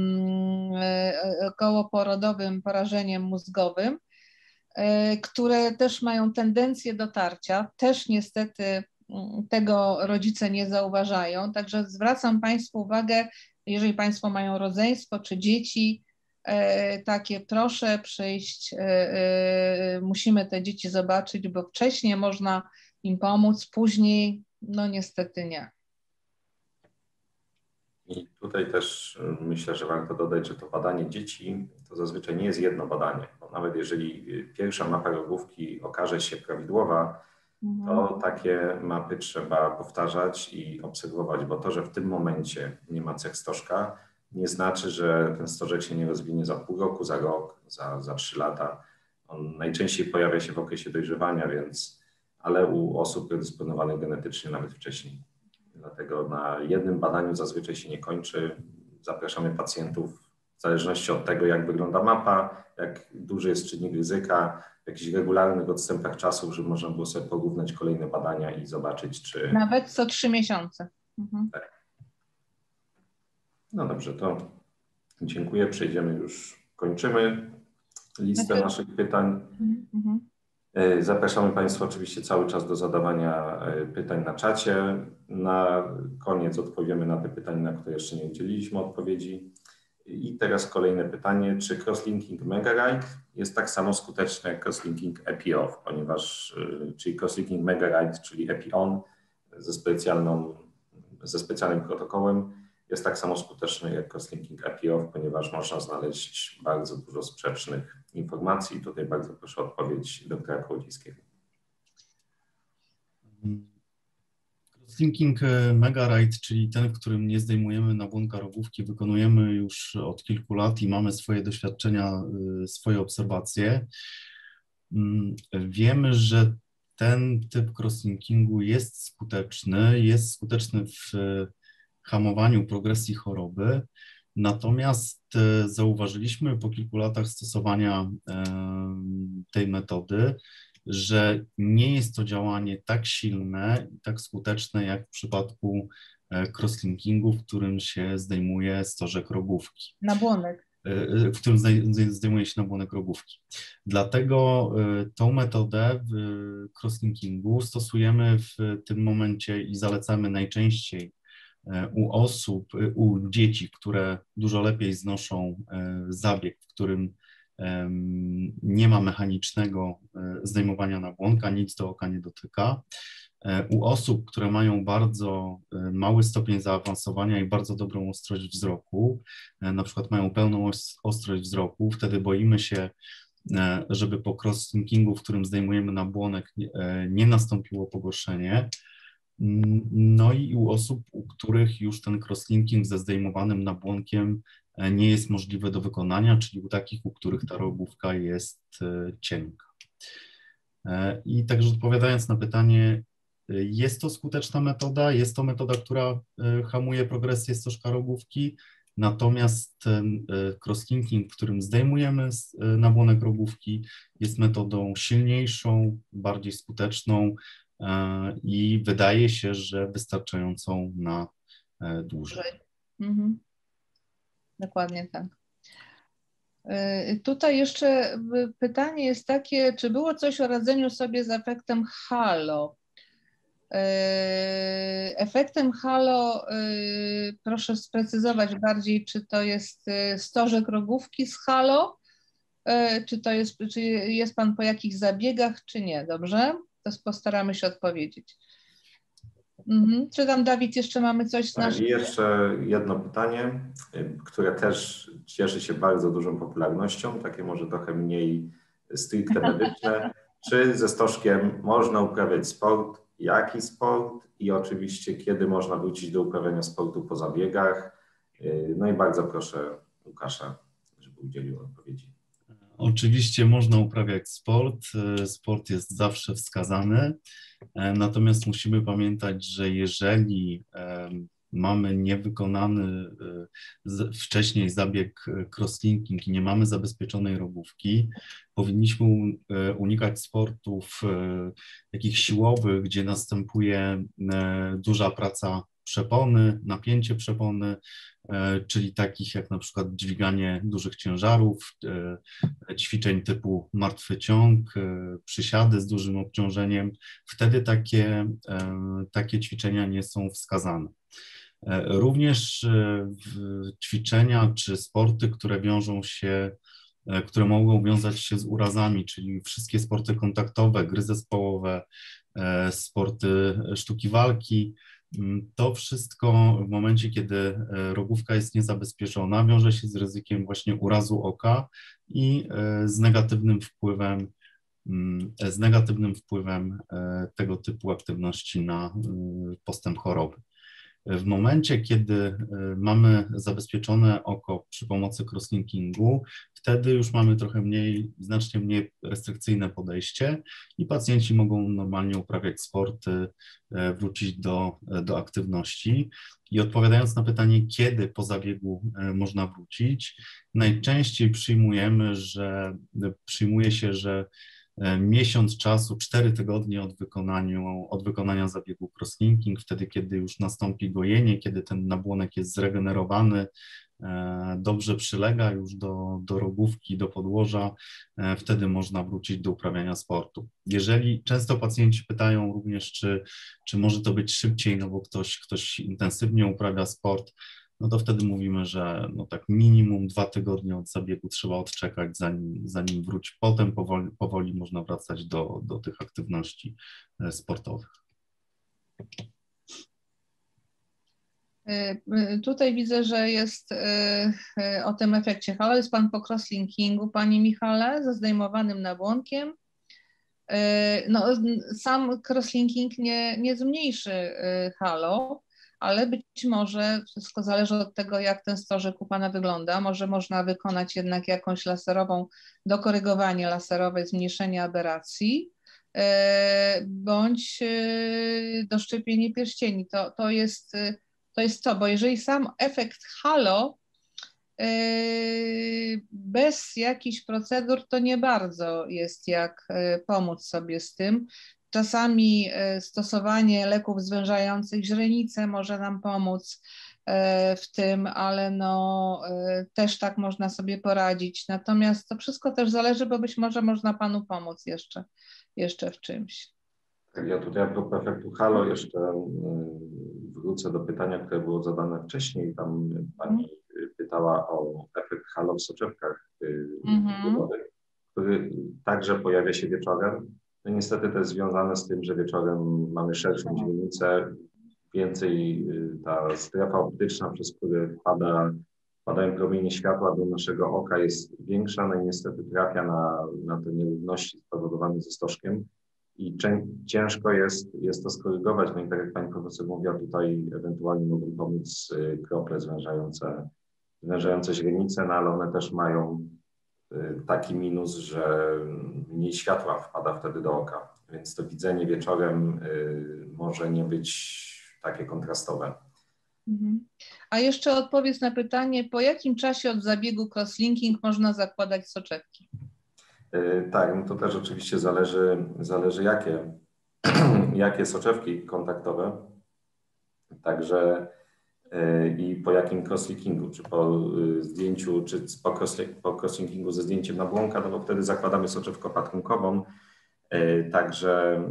okołoporodowym porażeniem mózgowym, które też mają tendencję do tarcia, też niestety tego rodzice nie zauważają. Także zwracam Państwu uwagę, jeżeli Państwo mają rodzeństwo czy dzieci takie, proszę przyjść, musimy te dzieci zobaczyć, bo wcześniej można im pomóc, później no niestety nie. I tutaj też myślę, że warto dodać, że to badanie dzieci to zazwyczaj nie jest jedno badanie, bo nawet jeżeli pierwsza mapa rogówki okaże się prawidłowa, to takie mapy trzeba powtarzać i obserwować, bo to, że w tym momencie nie ma cech stożka, nie znaczy, że ten stożek się nie rozwinie za pół roku, za rok, za 3 lata. On najczęściej pojawia się w okresie dojrzewania, ale u osób predysponowanych genetycznie nawet wcześniej. Dlatego na jednym badaniu zazwyczaj się nie kończy. Zapraszamy pacjentów w zależności od tego, jak wygląda mapa, jak duży jest czynnik ryzyka, w jakichś regularnych odstępach czasu, żeby można było sobie porównać kolejne badania i zobaczyć, czy... Nawet co 3 miesiące. Tak. No dobrze, to dziękuję. Przejdziemy już, kończymy listę naszych pytań. Zapraszamy Państwa oczywiście cały czas do zadawania pytań na czacie. Na koniec odpowiemy na te pytania, na które jeszcze nie udzieliliśmy odpowiedzi. I teraz kolejne pytanie. Czy crosslinking Megarite jest tak samo skuteczny jak crosslinking EpiOff, ponieważ czyli crosslinking Megarite, czyli EpiOn ze specjalnym protokołem jest tak samo skuteczny jak crosslinking EpiOff, ponieważ można znaleźć bardzo dużo sprzecznych informacji. Tutaj bardzo proszę o odpowiedź doktora Kołodziejskiego. Crosslinking Megarite, czyli ten, w którym nie zdejmujemy nabłonka rogówki, wykonujemy już od kilku lat i mamy swoje doświadczenia, swoje obserwacje. Wiemy, że ten typ crosslinkingu jest skuteczny w hamowaniu progresji choroby, natomiast zauważyliśmy po kilku latach stosowania tej metody, że nie jest to działanie tak silne i tak skuteczne jak w przypadku crosslinkingu, w którym się zdejmuje stożek rogówki. Nabłonek. W którym zdejmuje się nabłonek rogówki. Dlatego tą metodę w crosslinkingu stosujemy w tym momencie i zalecamy najczęściej u dzieci, które dużo lepiej znoszą zabieg, w którym nie ma mechanicznego zdejmowania nabłonka, nic do oka nie dotyka. U osób, które mają bardzo mały stopień zaawansowania i bardzo dobrą ostrość wzroku, na przykład mają pełną ostrość wzroku, wtedy boimy się, żeby po crosslinkingu, w którym zdejmujemy nabłonek, nie nastąpiło pogorszenie. No i u osób, u których już ten crosslinking ze zdejmowanym nabłonkiem nie jest możliwe do wykonania, czyli u takich, u których ta rogówka jest cienka. I także odpowiadając na pytanie, jest to skuteczna metoda, jest to metoda, która hamuje progresję stożka rogówki, natomiast ten crosslinking, w którym zdejmujemy nabłonek rogówki, jest metodą silniejszą, bardziej skuteczną i wydaje się, że wystarczającą na dłużej. Dokładnie tak. Tutaj jeszcze pytanie jest takie, czy było coś o radzeniu sobie z efektem halo? Efektem halo proszę sprecyzować bardziej, czy to jest stożek rogówki z halo, czy jest Pan po jakichś zabiegach, czy nie, dobrze? To postaramy się odpowiedzieć. Czy tam, Dawid, jeszcze mamy coś z Tak, naszych... i jeszcze jedno pytanie, które też cieszy się bardzo dużą popularnością, takie może trochę mniej stricte medyczne. Czy ze stożkiem można uprawiać sport? Jaki sport? I oczywiście, kiedy można wrócić do uprawiania sportu po zabiegach? No i bardzo proszę Łukasza, żeby udzielił odpowiedzi. Oczywiście można uprawiać sport. Sport jest zawsze wskazany. Natomiast musimy pamiętać, że jeżeli mamy niewykonany wcześniej zabieg crosslinking i nie mamy zabezpieczonej rogówki, powinniśmy unikać sportów takich siłowych, gdzie następuje duża praca przepony, napięcie przepony, czyli takich jak na przykład dźwiganie dużych ciężarów, ćwiczeń typu martwy ciąg, przysiady z dużym obciążeniem. Wtedy takie ćwiczenia nie są wskazane. Również ćwiczenia czy sporty, które mogą wiązać się z urazami, czyli wszystkie sporty kontaktowe, gry zespołowe, sporty sztuki walki, to wszystko w momencie, kiedy rogówka jest niezabezpieczona, wiąże się z ryzykiem właśnie urazu oka i z negatywnym wpływem tego typu aktywności na postęp choroby. W momencie, kiedy mamy zabezpieczone oko przy pomocy crosslinkingu, wtedy już mamy znacznie mniej restrykcyjne podejście i pacjenci mogą normalnie uprawiać sporty, wrócić do aktywności. I odpowiadając na pytanie, kiedy po zabiegu można wrócić, najczęściej przyjmuje się, że miesiąc czasu, 4 tygodnie od wykonania zabiegu crosslinking, wtedy kiedy już nastąpi gojenie, kiedy ten nabłonek jest zregenerowany, dobrze przylega już do rogówki, do podłoża, wtedy można wrócić do uprawiania sportu. Jeżeli często pacjenci pytają również, czy może to być szybciej, no bo ktoś intensywnie uprawia sport, no to wtedy mówimy, że no tak minimum 2 tygodnie od zabiegu trzeba odczekać, zanim wróci. Potem powoli można wracać do tych aktywności sportowych. Tutaj widzę, że jest o tym efekcie halo. Jest Pan po crosslinkingu, Panie Michale, ze zdejmowanym nabłonkiem. No, sam crosslinking nie zmniejszy halo, ale być może wszystko zależy od tego, jak ten stożek u Pana wygląda. Może można wykonać jednak jakąś laserową, dokorygowanie laserowe, zmniejszenie aberracji, bądź doszczepienie pierścieni. To jest to, bo jeżeli sam efekt halo bez jakichś procedur, to nie bardzo jest jak pomóc sobie z tym. Czasami stosowanie leków zwężających źrenicę może nam pomóc w tym, ale no też tak można sobie poradzić. Natomiast to wszystko też zależy, bo być może można Panu pomóc jeszcze w czymś. Ja tutaj a propos efektu halo jeszcze wrócę do pytania, które było zadane wcześniej. Tam Pani pytała o efekt halo w soczewkach głodowych, który także pojawia się wieczorem. No niestety to jest związane z tym, że wieczorem mamy szerszą źrenicę, więcej ta strefa optyczna, przez którą padają promienie światła do naszego oka, jest większa, no i niestety trafia na te nierówności spowodowane ze stożkiem. I ciężko jest to skorygować, no i tak jak Pani Profesor mówiła, tutaj ewentualnie mogą pomóc krople zwężające źrenice, no ale one też mają taki minus, że mniej światła wpada wtedy do oka, więc to widzenie wieczorem może nie być takie kontrastowe. A jeszcze odpowiedz na pytanie, po jakim czasie od zabiegu crosslinking można zakładać soczewki? Tak, no to też oczywiście zależy jakie soczewki kontaktowe, także i po jakim crosslinkingu, czy po zdjęciu, czy po crosslinkingu ze zdjęciem nabłonka, no bo wtedy zakładamy soczewkę opatrunkową, także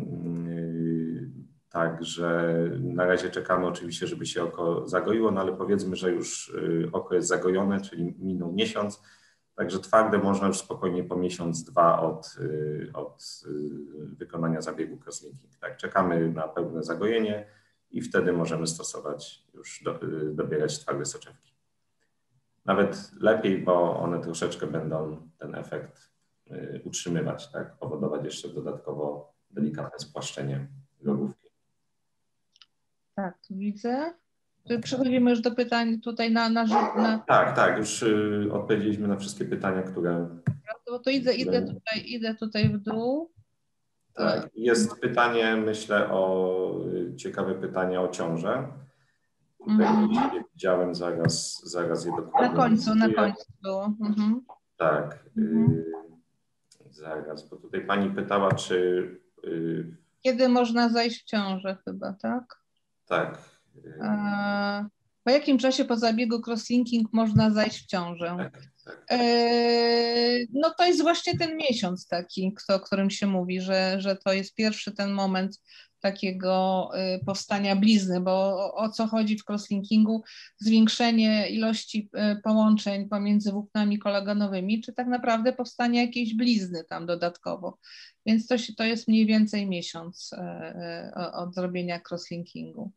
na razie czekamy oczywiście, żeby się oko zagoiło, no ale powiedzmy, że już oko jest zagojone, czyli minął miesiąc, także twarde można już spokojnie po miesiąc, 2 od wykonania zabiegu crosslinking. Tak, czekamy na pełne zagojenie i wtedy możemy stosować, już dobierać twarde soczewki. Nawet lepiej, bo one troszeczkę będą ten efekt utrzymywać, tak? Powodować jeszcze dodatkowo delikatne spłaszczenie rogówki. Tak, widzę. Czy przechodzimy już do pytań tutaj na... Tak, już odpowiedzieliśmy na wszystkie pytania, które... Bo to idę tutaj w dół. Tak, jest pytanie, myślę, ciekawe pytanie o ciążę. Tutaj je widziałem, zaraz je dokładnie. Na końcu było. Tak, zaraz, bo tutaj pani pytała, czy... Kiedy można zajść w ciążę chyba, tak? Tak. Po jakim czasie po zabiegu crosslinking można zajść w ciążę? Tak. No to jest właśnie ten miesiąc taki, o którym się mówi, że to jest pierwszy ten moment takiego powstania blizny, bo o co chodzi w crosslinkingu? Zwiększenie ilości połączeń pomiędzy włóknami kolagenowymi, czy tak naprawdę powstanie jakiejś blizny tam dodatkowo. Więc to jest mniej więcej miesiąc od zrobienia crosslinkingu.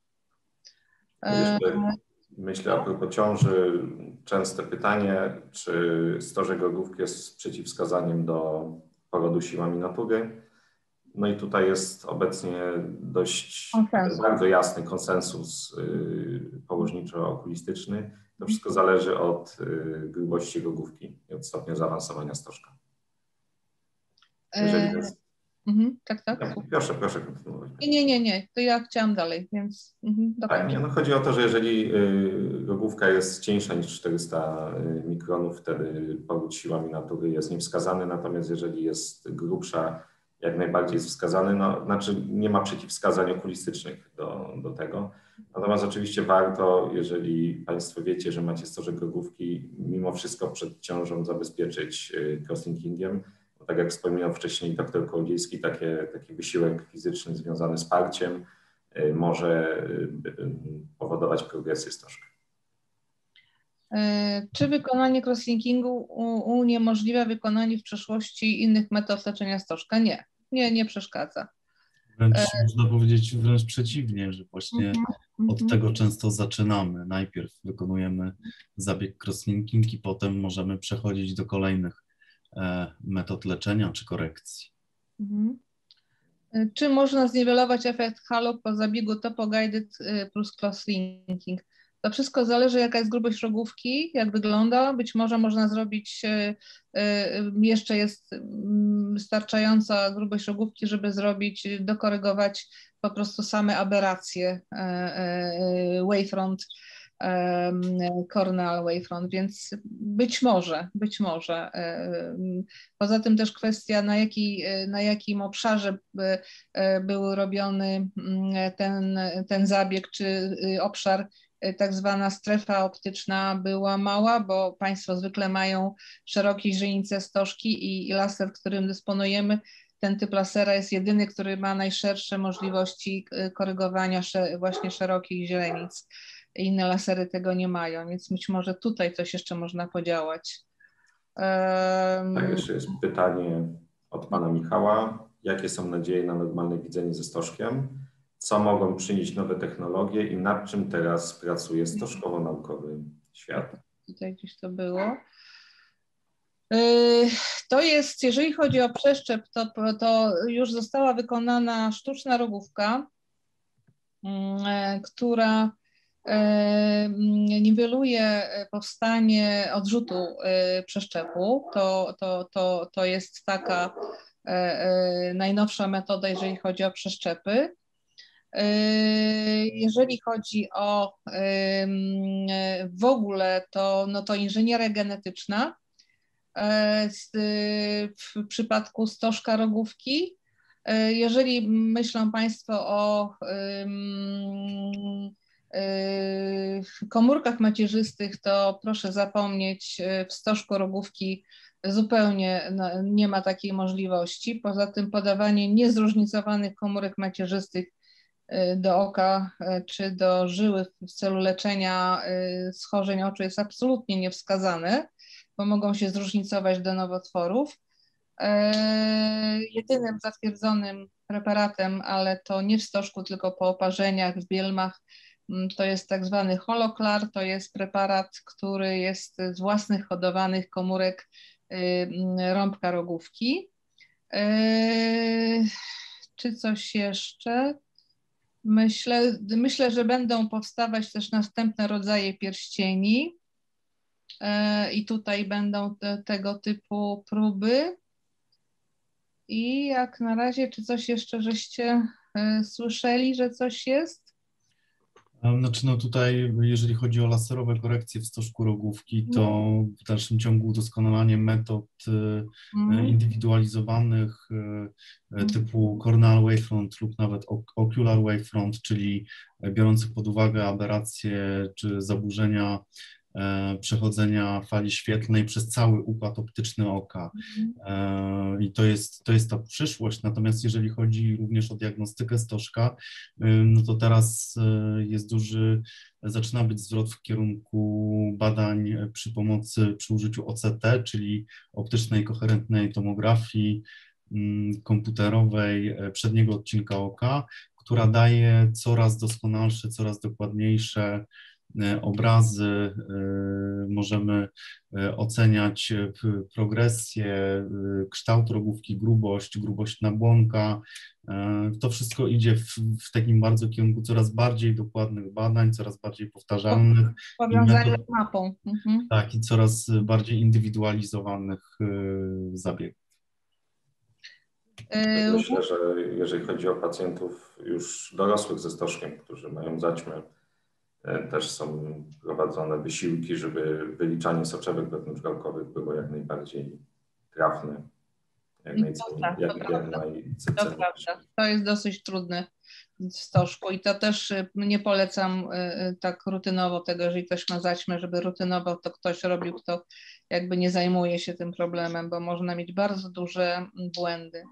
Myślę, a propos ciąży, częste pytanie, czy stożek rogówki jest przeciwwskazaniem do porodu siłami natury. No i tutaj jest obecnie bardzo jasny konsensus położniczo-okulistyczny. To wszystko zależy od grubości rogówki i od stopnia zaawansowania stożka. Jeżeli jest... Tak. Proszę kontynuować. Nie, to ja chciałam dalej, więc tak, no chodzi o to, że jeżeli rogówka jest cieńsza niż 400 mikronów, wtedy poród siłami natury jest niewskazany, natomiast jeżeli jest grubsza, jak najbardziej jest wskazany, no, znaczy nie ma przeciwwskazań okulistycznych do tego. Natomiast oczywiście warto, jeżeli Państwo wiecie, że macie stożek rogówki, mimo wszystko przed ciążą zabezpieczyć crosslinkingiem. Tak jak wspominał wcześniej dr Kołodziejski, taki wysiłek fizyczny związany z parciem może powodować progresję stożka. Czy wykonanie crosslinkingu uniemożliwia wykonanie w przyszłości innych metod leczenia stożka? Nie przeszkadza. Wręcz można powiedzieć wręcz przeciwnie, że właśnie od tego często zaczynamy. Najpierw wykonujemy zabieg crosslinking i potem możemy przechodzić do kolejnych metod leczenia czy korekcji. Czy można zniwelować efekt halo po zabiegu topo-guided plus crosslinking? To wszystko zależy, jaka jest grubość rogówki, jak wygląda. Być może można zrobić, jeszcze jest wystarczająca grubość rogówki, żeby dokorygować po prostu same aberracje wavefront, corneal wavefront, więc być może. Poza tym też kwestia, na jakim obszarze był robiony ten zabieg, czy obszar, tak zwana strefa optyczna była mała, bo Państwo zwykle mają szerokie źrenice stożki i laser, którym dysponujemy, ten typ lasera jest jedyny, który ma najszersze możliwości korygowania właśnie szerokich źrenic. Inne lasery tego nie mają, więc być może tutaj coś jeszcze można podziałać. Tak, jeszcze jest pytanie od pana Michała. Jakie są nadzieje na normalne widzenie ze stożkiem? Co mogą przynieść nowe technologie i nad czym teraz pracuje stożkowo-naukowy świat? Tutaj gdzieś to było. To jest, jeżeli chodzi o przeszczep, to już została wykonana sztuczna rogówka, która niweluje powstanie odrzutu przeszczepu. To jest taka najnowsza metoda, jeżeli chodzi o przeszczepy. Jeżeli chodzi o w ogóle, to inżynieria genetyczna w przypadku stożka rogówki. Jeżeli myślą Państwo o komórkach macierzystych, to proszę zapomnieć, w stożku rogówki zupełnie nie ma takiej możliwości. Poza tym podawanie niezróżnicowanych komórek macierzystych do oka czy do żyły w celu leczenia schorzeń oczu jest absolutnie niewskazane, bo mogą się zróżnicować do nowotworów. Jedynym zatwierdzonym preparatem, ale to nie w stożku, tylko po oparzeniach, w bielmach. To jest tak zwany Holoklar, to jest preparat, który jest z własnych hodowanych komórek rąbka rogówki. Czy coś jeszcze? Myślę, że będą powstawać też następne rodzaje pierścieni i tutaj będą tego typu próby. I jak na razie, czy coś jeszcze żeście słyszeli, że coś jest? Znaczy, no tutaj, jeżeli chodzi o laserowe korekcje w stożku rogówki, to w dalszym ciągu udoskonalanie metod indywidualizowanych typu corneal wavefront lub nawet ocular wavefront, czyli biorących pod uwagę aberracje czy zaburzenia przechodzenia fali świetlnej przez cały układ optyczny oka. I to jest ta przyszłość. Natomiast jeżeli chodzi również o diagnostykę stożka, no to teraz zaczyna być zwrot w kierunku badań przy użyciu OCT, czyli optycznej koherentnej tomografii komputerowej przedniego odcinka oka, która daje coraz doskonalsze, coraz dokładniejsze obrazy, możemy oceniać progresję, kształt rogówki, grubość nabłonka. To wszystko idzie w takim bardzo kierunku coraz bardziej dokładnych badań, coraz bardziej powtarzalnych. Powiązania z mapą. Tak, i coraz bardziej indywidualizowanych zabiegów. Myślę, że jeżeli chodzi o pacjentów już dorosłych ze stożkiem, którzy mają zaćmę, też są prowadzone wysiłki, żeby wyliczanie soczewek wewnątrzgałkowych było jak najbardziej trafne, jak najcenniejsze. To prawda, to jest dosyć trudne w stożku i to też nie polecam tak rutynowo tego, jeżeli ktoś ma zaćmę, żeby rutynowo to ktoś robił, kto jakby nie zajmuje się tym problemem, bo można mieć bardzo duże błędy.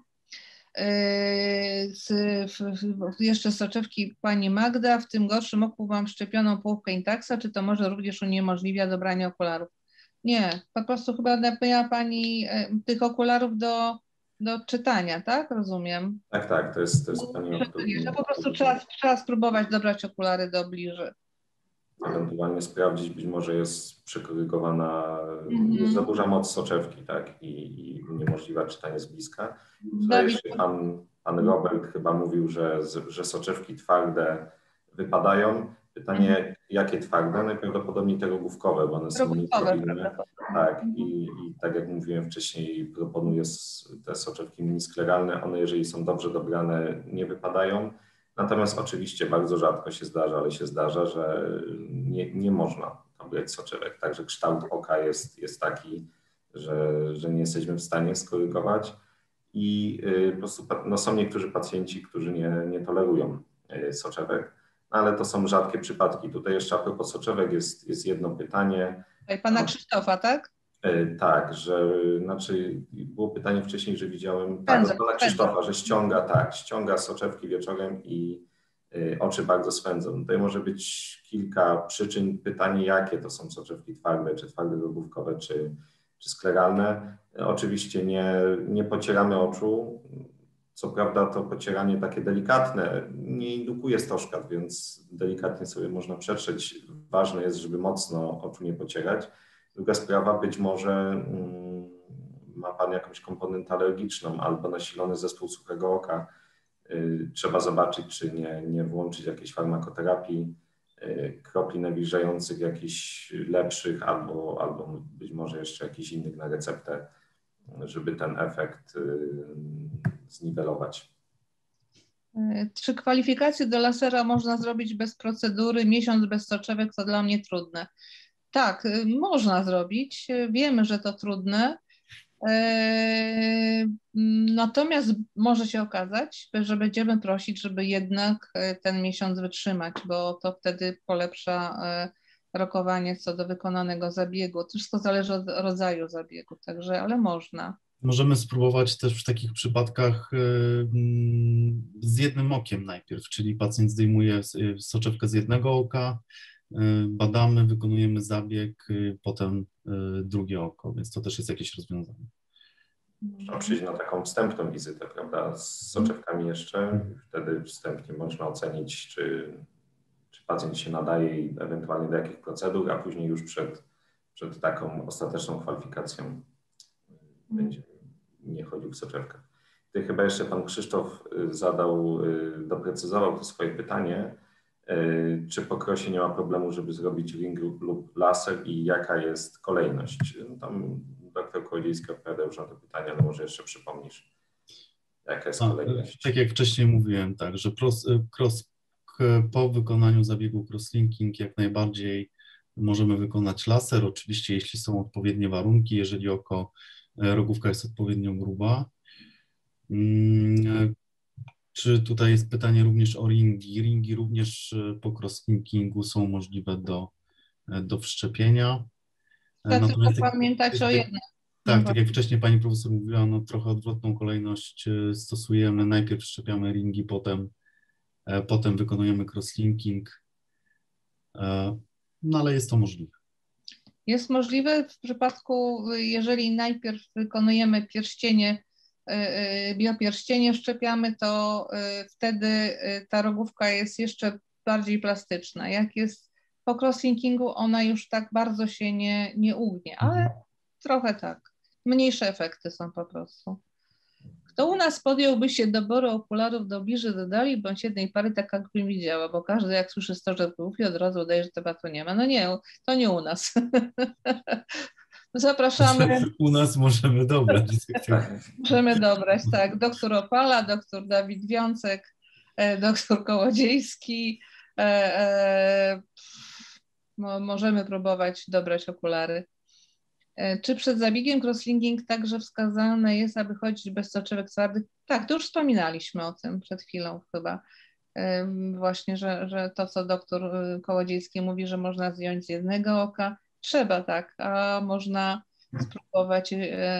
Jeszcze soczewki pani Magda. W tym gorszym oku mam szczepioną połówkę Intaxa. Czy to może również uniemożliwia dobranie okularów? Nie, po prostu chyba miała pani tych okularów do czytania, tak? Rozumiem. Tak, to jest pani. Po prostu trzeba spróbować dobrać okulary do bliżej. Ewentualnie sprawdzić, być może jest przekorygowana, jest za duża moc soczewki, tak, i uniemożliwia czytanie z bliska. Zdaje się, pan Robert chyba mówił, że soczewki twarde wypadają. Pytanie, jakie twarde? Najprawdopodobniej te rogówkowe, bo one są miniskleralne. Tak, i tak jak mówiłem wcześniej, proponuję te soczewki miniskleralne. One, jeżeli są dobrze dobrane, nie wypadają. Natomiast oczywiście bardzo rzadko się zdarza, ale się zdarza, że nie można dobrać soczewek. Także kształt oka jest taki, że nie jesteśmy w stanie skorygować. I po prostu są niektórzy pacjenci, którzy nie tolerują soczewek, ale to są rzadkie przypadki. Tutaj jeszcze a propos soczewek jest jedno pytanie. Pana Krzysztofa, tak? Tak, znaczy było pytanie wcześniej, że widziałem od pana Krzysztofa, że ściąga soczewki wieczorem i oczy bardzo swędzą. Tutaj może być kilka przyczyn. Pytanie, jakie to są soczewki twarde, czy twarde rogówkowe, czy skleralne. Oczywiście nie pocieramy oczu. Co prawda to pocieranie takie delikatne nie indukuje stożka, więc delikatnie sobie można przetrzeć. Ważne jest, żeby mocno oczu nie pocierać. Druga sprawa, być może ma pan jakąś komponentę alergiczną albo nasilony zespół suchego oka. Trzeba zobaczyć, czy nie włączyć jakiejś farmakoterapii, kropli nawilżających, jakichś lepszych albo być może jeszcze jakichś innych na receptę, żeby ten efekt zniwelować. Czy kwalifikacje do lasera można zrobić bez procedury? Miesiąc bez soczewek to dla mnie trudne. Tak, można zrobić. Wiemy, że to trudne. Natomiast może się okazać, że będziemy prosić, żeby jednak ten miesiąc wytrzymać, bo to wtedy polepsza rokowanie co do wykonanego zabiegu. To wszystko zależy od rodzaju zabiegu, także, ale można. Możemy spróbować też w takich przypadkach z jednym okiem najpierw, czyli pacjent zdejmuje soczewkę z jednego oka, badamy, wykonujemy zabieg, potem drugie oko, więc to też jest jakieś rozwiązanie. Można przyjść na taką wstępną wizytę, prawda, z soczewkami jeszcze. Wtedy wstępnie można ocenić, czy pacjent się nadaje i ewentualnie do jakich procedur, a później już przed taką ostateczną kwalifikacją będzie nie chodził w soczewkach. Ty chyba jeszcze pan Krzysztof doprecyzował to swoje pytanie, czy po krosie nie ma problemu, żeby zrobić ring lub laser i jaka jest kolejność? No tam doktor Kołodziejski odpowiadał już na to pytanie, ale może jeszcze przypomnisz, jaka jest kolejność? Tak jak wcześniej mówiłem, tak, że po wykonaniu zabiegu crosslinking jak najbardziej możemy wykonać laser, oczywiście jeśli są odpowiednie warunki, jeżeli rogówka jest odpowiednio gruba. Czy tutaj jest pytanie również o ringi? Ringi również po crosslinkingu są możliwe do wszczepienia. Tak, tylko pamiętać o jednym. Tak, tak jak wcześniej pani profesor mówiła, no trochę odwrotną kolejność stosujemy. Najpierw wszczepiamy ringi, potem wykonujemy crosslinking, no ale jest to możliwe. Jest możliwe w przypadku, jeżeli najpierw wykonujemy biopierścienie wszczepiamy, to wtedy ta rogówka jest jeszcze bardziej plastyczna. Jak jest po crosslinkingu, ona już tak bardzo się nie ugnie, ale trochę tak. Mniejsze efekty są po prostu. Kto u nas podjąłby się doboru okularów do bliżej dodali bądź jednej pary, tak jakbym widziała, bo każdy jak słyszy stożek i od razu udaje, że tematu nie ma. No nie, to nie u nas. Zapraszamy. U nas możemy dobrać. Możemy dobrać, tak. Doktor Opala, doktor Dawid Wiącek, doktor Kołodziejski. Możemy próbować dobrać okulary. Czy przed zabiegiem crosslinking także wskazane jest, aby chodzić bez soczewek twardych? Tak, to już wspominaliśmy o tym przed chwilą chyba. Właśnie, że to, co doktor Kołodziejski mówi, że można zdjąć z jednego oka, trzeba tak, a można spróbować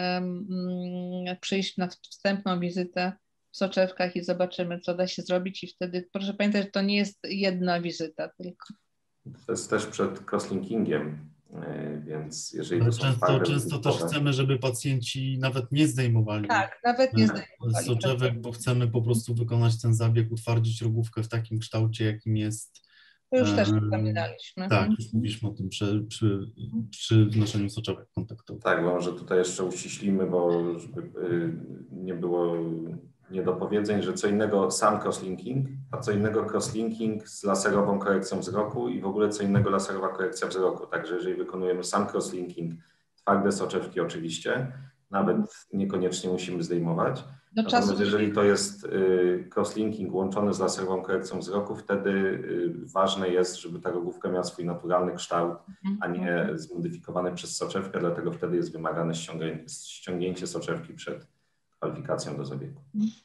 przyjść na wstępną wizytę w soczewkach i zobaczymy, co da się zrobić i wtedy, proszę pamiętać, że to nie jest jedna wizyta tylko. To jest też przed crosslinkingiem. Więc jeżeli to są często też chcemy, żeby pacjenci nawet nie zdejmowali soczewek, bo chcemy po prostu wykonać ten zabieg, utwardzić rogówkę w takim kształcie, jakim jest. To już też wspominaliśmy. Tak, już mówiliśmy o tym przy wnoszeniu soczewek kontaktowych. Tak, bo może tutaj jeszcze uściślimy, bo żeby nie było niedopowiedzeń, że co innego sam crosslinking, a co innego crosslinking z laserową korekcją wzroku i w ogóle co innego laserowa korekcja wzroku. Także jeżeli wykonujemy sam crosslinking, twarde soczewki oczywiście, nawet niekoniecznie musimy zdejmować. Natomiast jeżeli to jest crosslinking łączony z laserową korekcją wzroku, wtedy ważne jest, żeby ta rogówka miała swój naturalny kształt, a nie zmodyfikowany przez soczewkę, dlatego wtedy jest wymagane ściągnięcie soczewki przed kwalifikacją do zabiegu.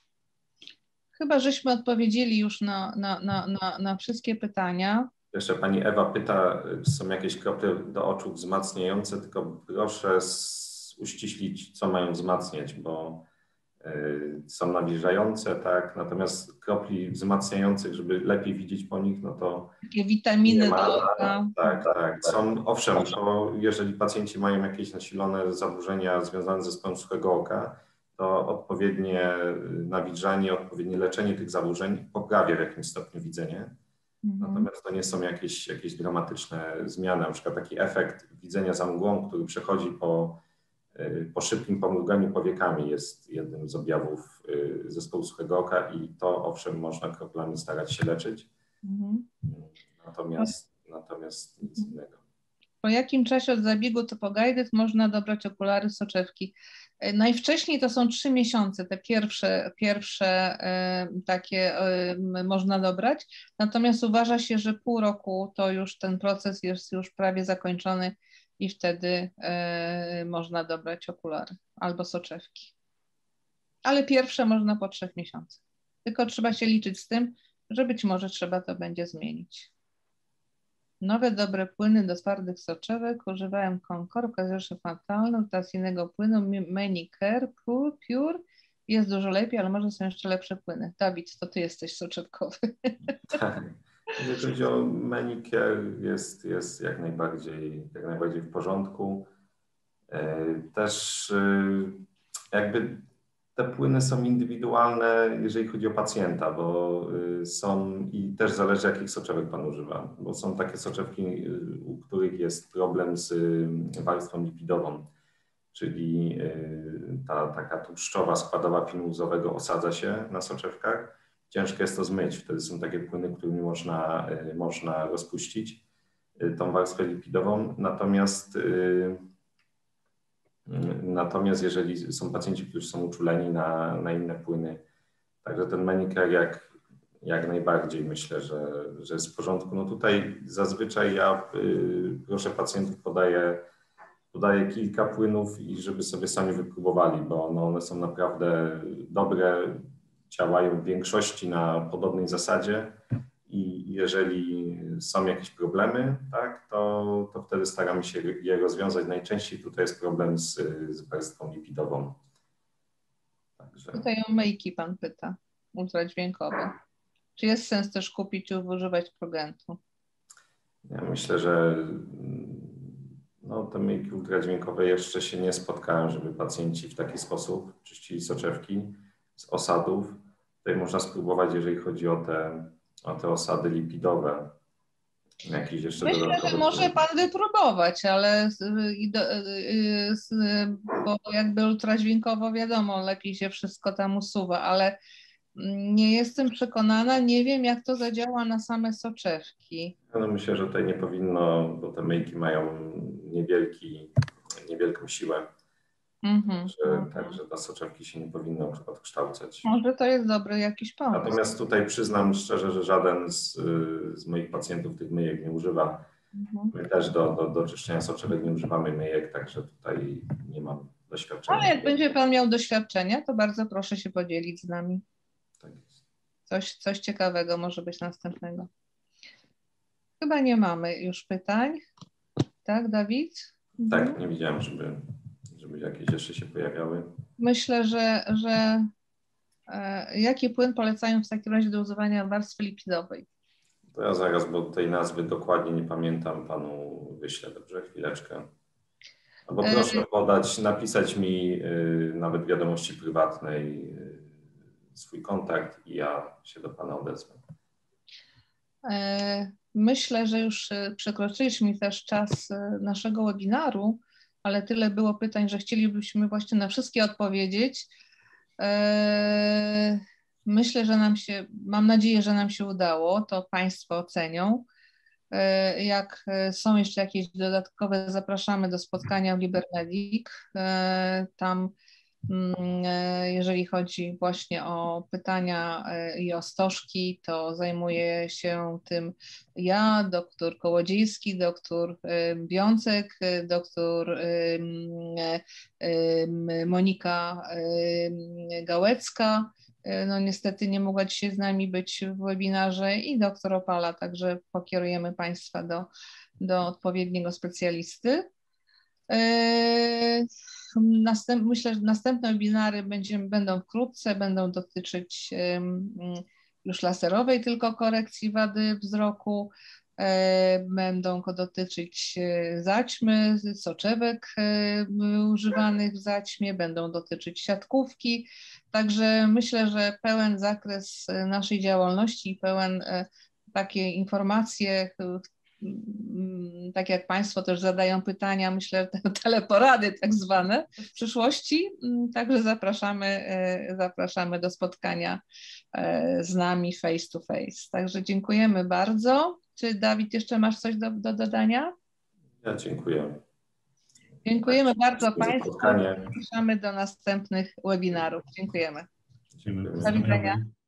Chyba żeśmy odpowiedzieli już na wszystkie pytania. Jeszcze pani Ewa pyta, czy są jakieś krople do oczu wzmacniające, tylko proszę uściślić, co mają wzmacniać, bo są nawilżające, tak, natomiast kropli wzmacniających, żeby lepiej widzieć po nich, no to takie witaminy nie ma. do oka. Tak. Są, owszem, to jeżeli pacjenci mają jakieś nasilone zaburzenia związane z zespołem suchego oka, to odpowiednie nawilżanie, odpowiednie leczenie tych zaburzeń poprawia w jakimś stopniu widzenie. Natomiast to nie są jakieś dramatyczne zmiany. Na przykład taki efekt widzenia za mgłą, który przechodzi po szybkim pomruganiu powiekami, jest jednym z objawów zespołu suchego oka i to owszem można kroplami starać się leczyć. Natomiast nic innego. Po jakim czasie od zabiegu topoguided można dobrać okulary soczewki? Najwcześniej to są 3 miesiące, te pierwsze takie można dobrać, natomiast uważa się, że pół roku to już ten proces jest już prawie zakończony i wtedy można dobrać okulary albo soczewki. Ale pierwsze można po 3 miesiącach. Tylko trzeba się liczyć z tym, że być może trzeba to będzie zmienić. Nowe, dobre płyny do twardych soczewek. Używałem Concord, okazuje się fatalną, teraz innego płynu, Manicare, Pure. Jest dużo lepiej, ale może są jeszcze lepsze płyny. Dawid, to ty jesteś soczewkowy. Tak. Jeżeli chodzi o Manicare, jest jak najbardziej w porządku. Też jakby te płyny są indywidualne, jeżeli chodzi o pacjenta, bo są i też zależy, jakich soczewek Pan używa, bo są takie soczewki, u których jest problem z warstwą lipidową, czyli ta taka tłuszczowa składowa filmu łzowego osadza się na soczewkach. Ciężko jest to zmyć, wtedy są takie płyny, którymi można rozpuścić tą warstwę lipidową, natomiast jeżeli są pacjenci, którzy są uczuleni na inne płyny, także ten Manicare jak najbardziej myślę, że jest w porządku. No tutaj zazwyczaj ja proszę pacjentów, podaję kilka płynów i żeby sobie sami wypróbowali, bo one są naprawdę dobre, działają w większości na podobnej zasadzie i jeżeli są jakieś problemy, tak, to wtedy staramy się je rozwiązać. Najczęściej tutaj jest problem z warstwą lipidową. Także... Tutaj o myjki Pan pyta, ultradźwiękowe. Czy jest sens też kupić lub używać Progentu? Ja myślę, że te myjki ultradźwiękowe jeszcze się nie spotkałem, żeby pacjenci w taki sposób czyścili soczewki z osadów. Tutaj można spróbować, jeżeli chodzi o te osady lipidowe. Jakiś jeszcze Myślę, że może Pan wypróbować, ale bo jakby ultradźwiękowo wiadomo, lepiej się wszystko tam usuwa, ale nie jestem przekonana, nie wiem jak to zadziała na same soczewki. No myślę, że tutaj nie powinno, bo te myjki mają niewielką siłę. Także te soczewki się nie powinno odkształcać. Może to jest dobry jakiś pomysł. Natomiast tutaj przyznam szczerze, że żaden z moich pacjentów tych myjek nie używa. My też do czyszczenia soczewek nie używamy myjek, także tutaj nie mam doświadczenia. Ale jak będzie Pan miał doświadczenia, to bardzo proszę się podzielić z nami. Tak jest. Coś ciekawego może być następnego. Chyba nie mamy już pytań. Tak, Dawid? Tak, nie widziałem, żeby jakieś jeszcze się pojawiały. Myślę, że jaki płyn polecają w takim razie do używania warstwy lipidowej? To ja zaraz, bo tej nazwy dokładnie nie pamiętam, Panu wyślę. Dobrze, chwileczkę. Albo proszę napisać mi nawet w wiadomości prywatnej swój kontakt i ja się do Pana odezwę. Myślę, że już przekroczyliśmy też czas naszego webinaru, ale tyle było pytań, że chcielibyśmy właśnie na wszystkie odpowiedzieć. Myślę, że mam nadzieję, że nam się udało, to Państwo ocenią. Jak są jeszcze jakieś dodatkowe, zapraszamy do spotkania w LiberMedic. Tam, jeżeli chodzi właśnie o pytania i o stożki, to zajmuję się tym ja, doktor Kołodziejski, doktor Wiącek, doktor Monika Gałecka. No niestety nie mogła dzisiaj z nami być w webinarze i doktor Opala, także pokierujemy Państwa do odpowiedniego specjalisty. Myślę, że następne webinary będą wkrótce, będą dotyczyć już laserowej tylko korekcji wady wzroku, będą dotyczyć zaćmy, soczewek używanych w zaćmie, będą dotyczyć siatkówki. Także myślę, że pełen zakres naszej działalności i pełen takie informacje, tak jak Państwo też zadają pytania, myślę, że teleporady tak zwane w przyszłości, także zapraszamy do spotkania z nami face to face. Także dziękujemy bardzo. Czy Dawid jeszcze masz coś do dodania? Ja dziękuję. Dziękujemy bardzo Państwu. Zapraszamy do następnych webinarów. Dziękujemy. Do widzenia.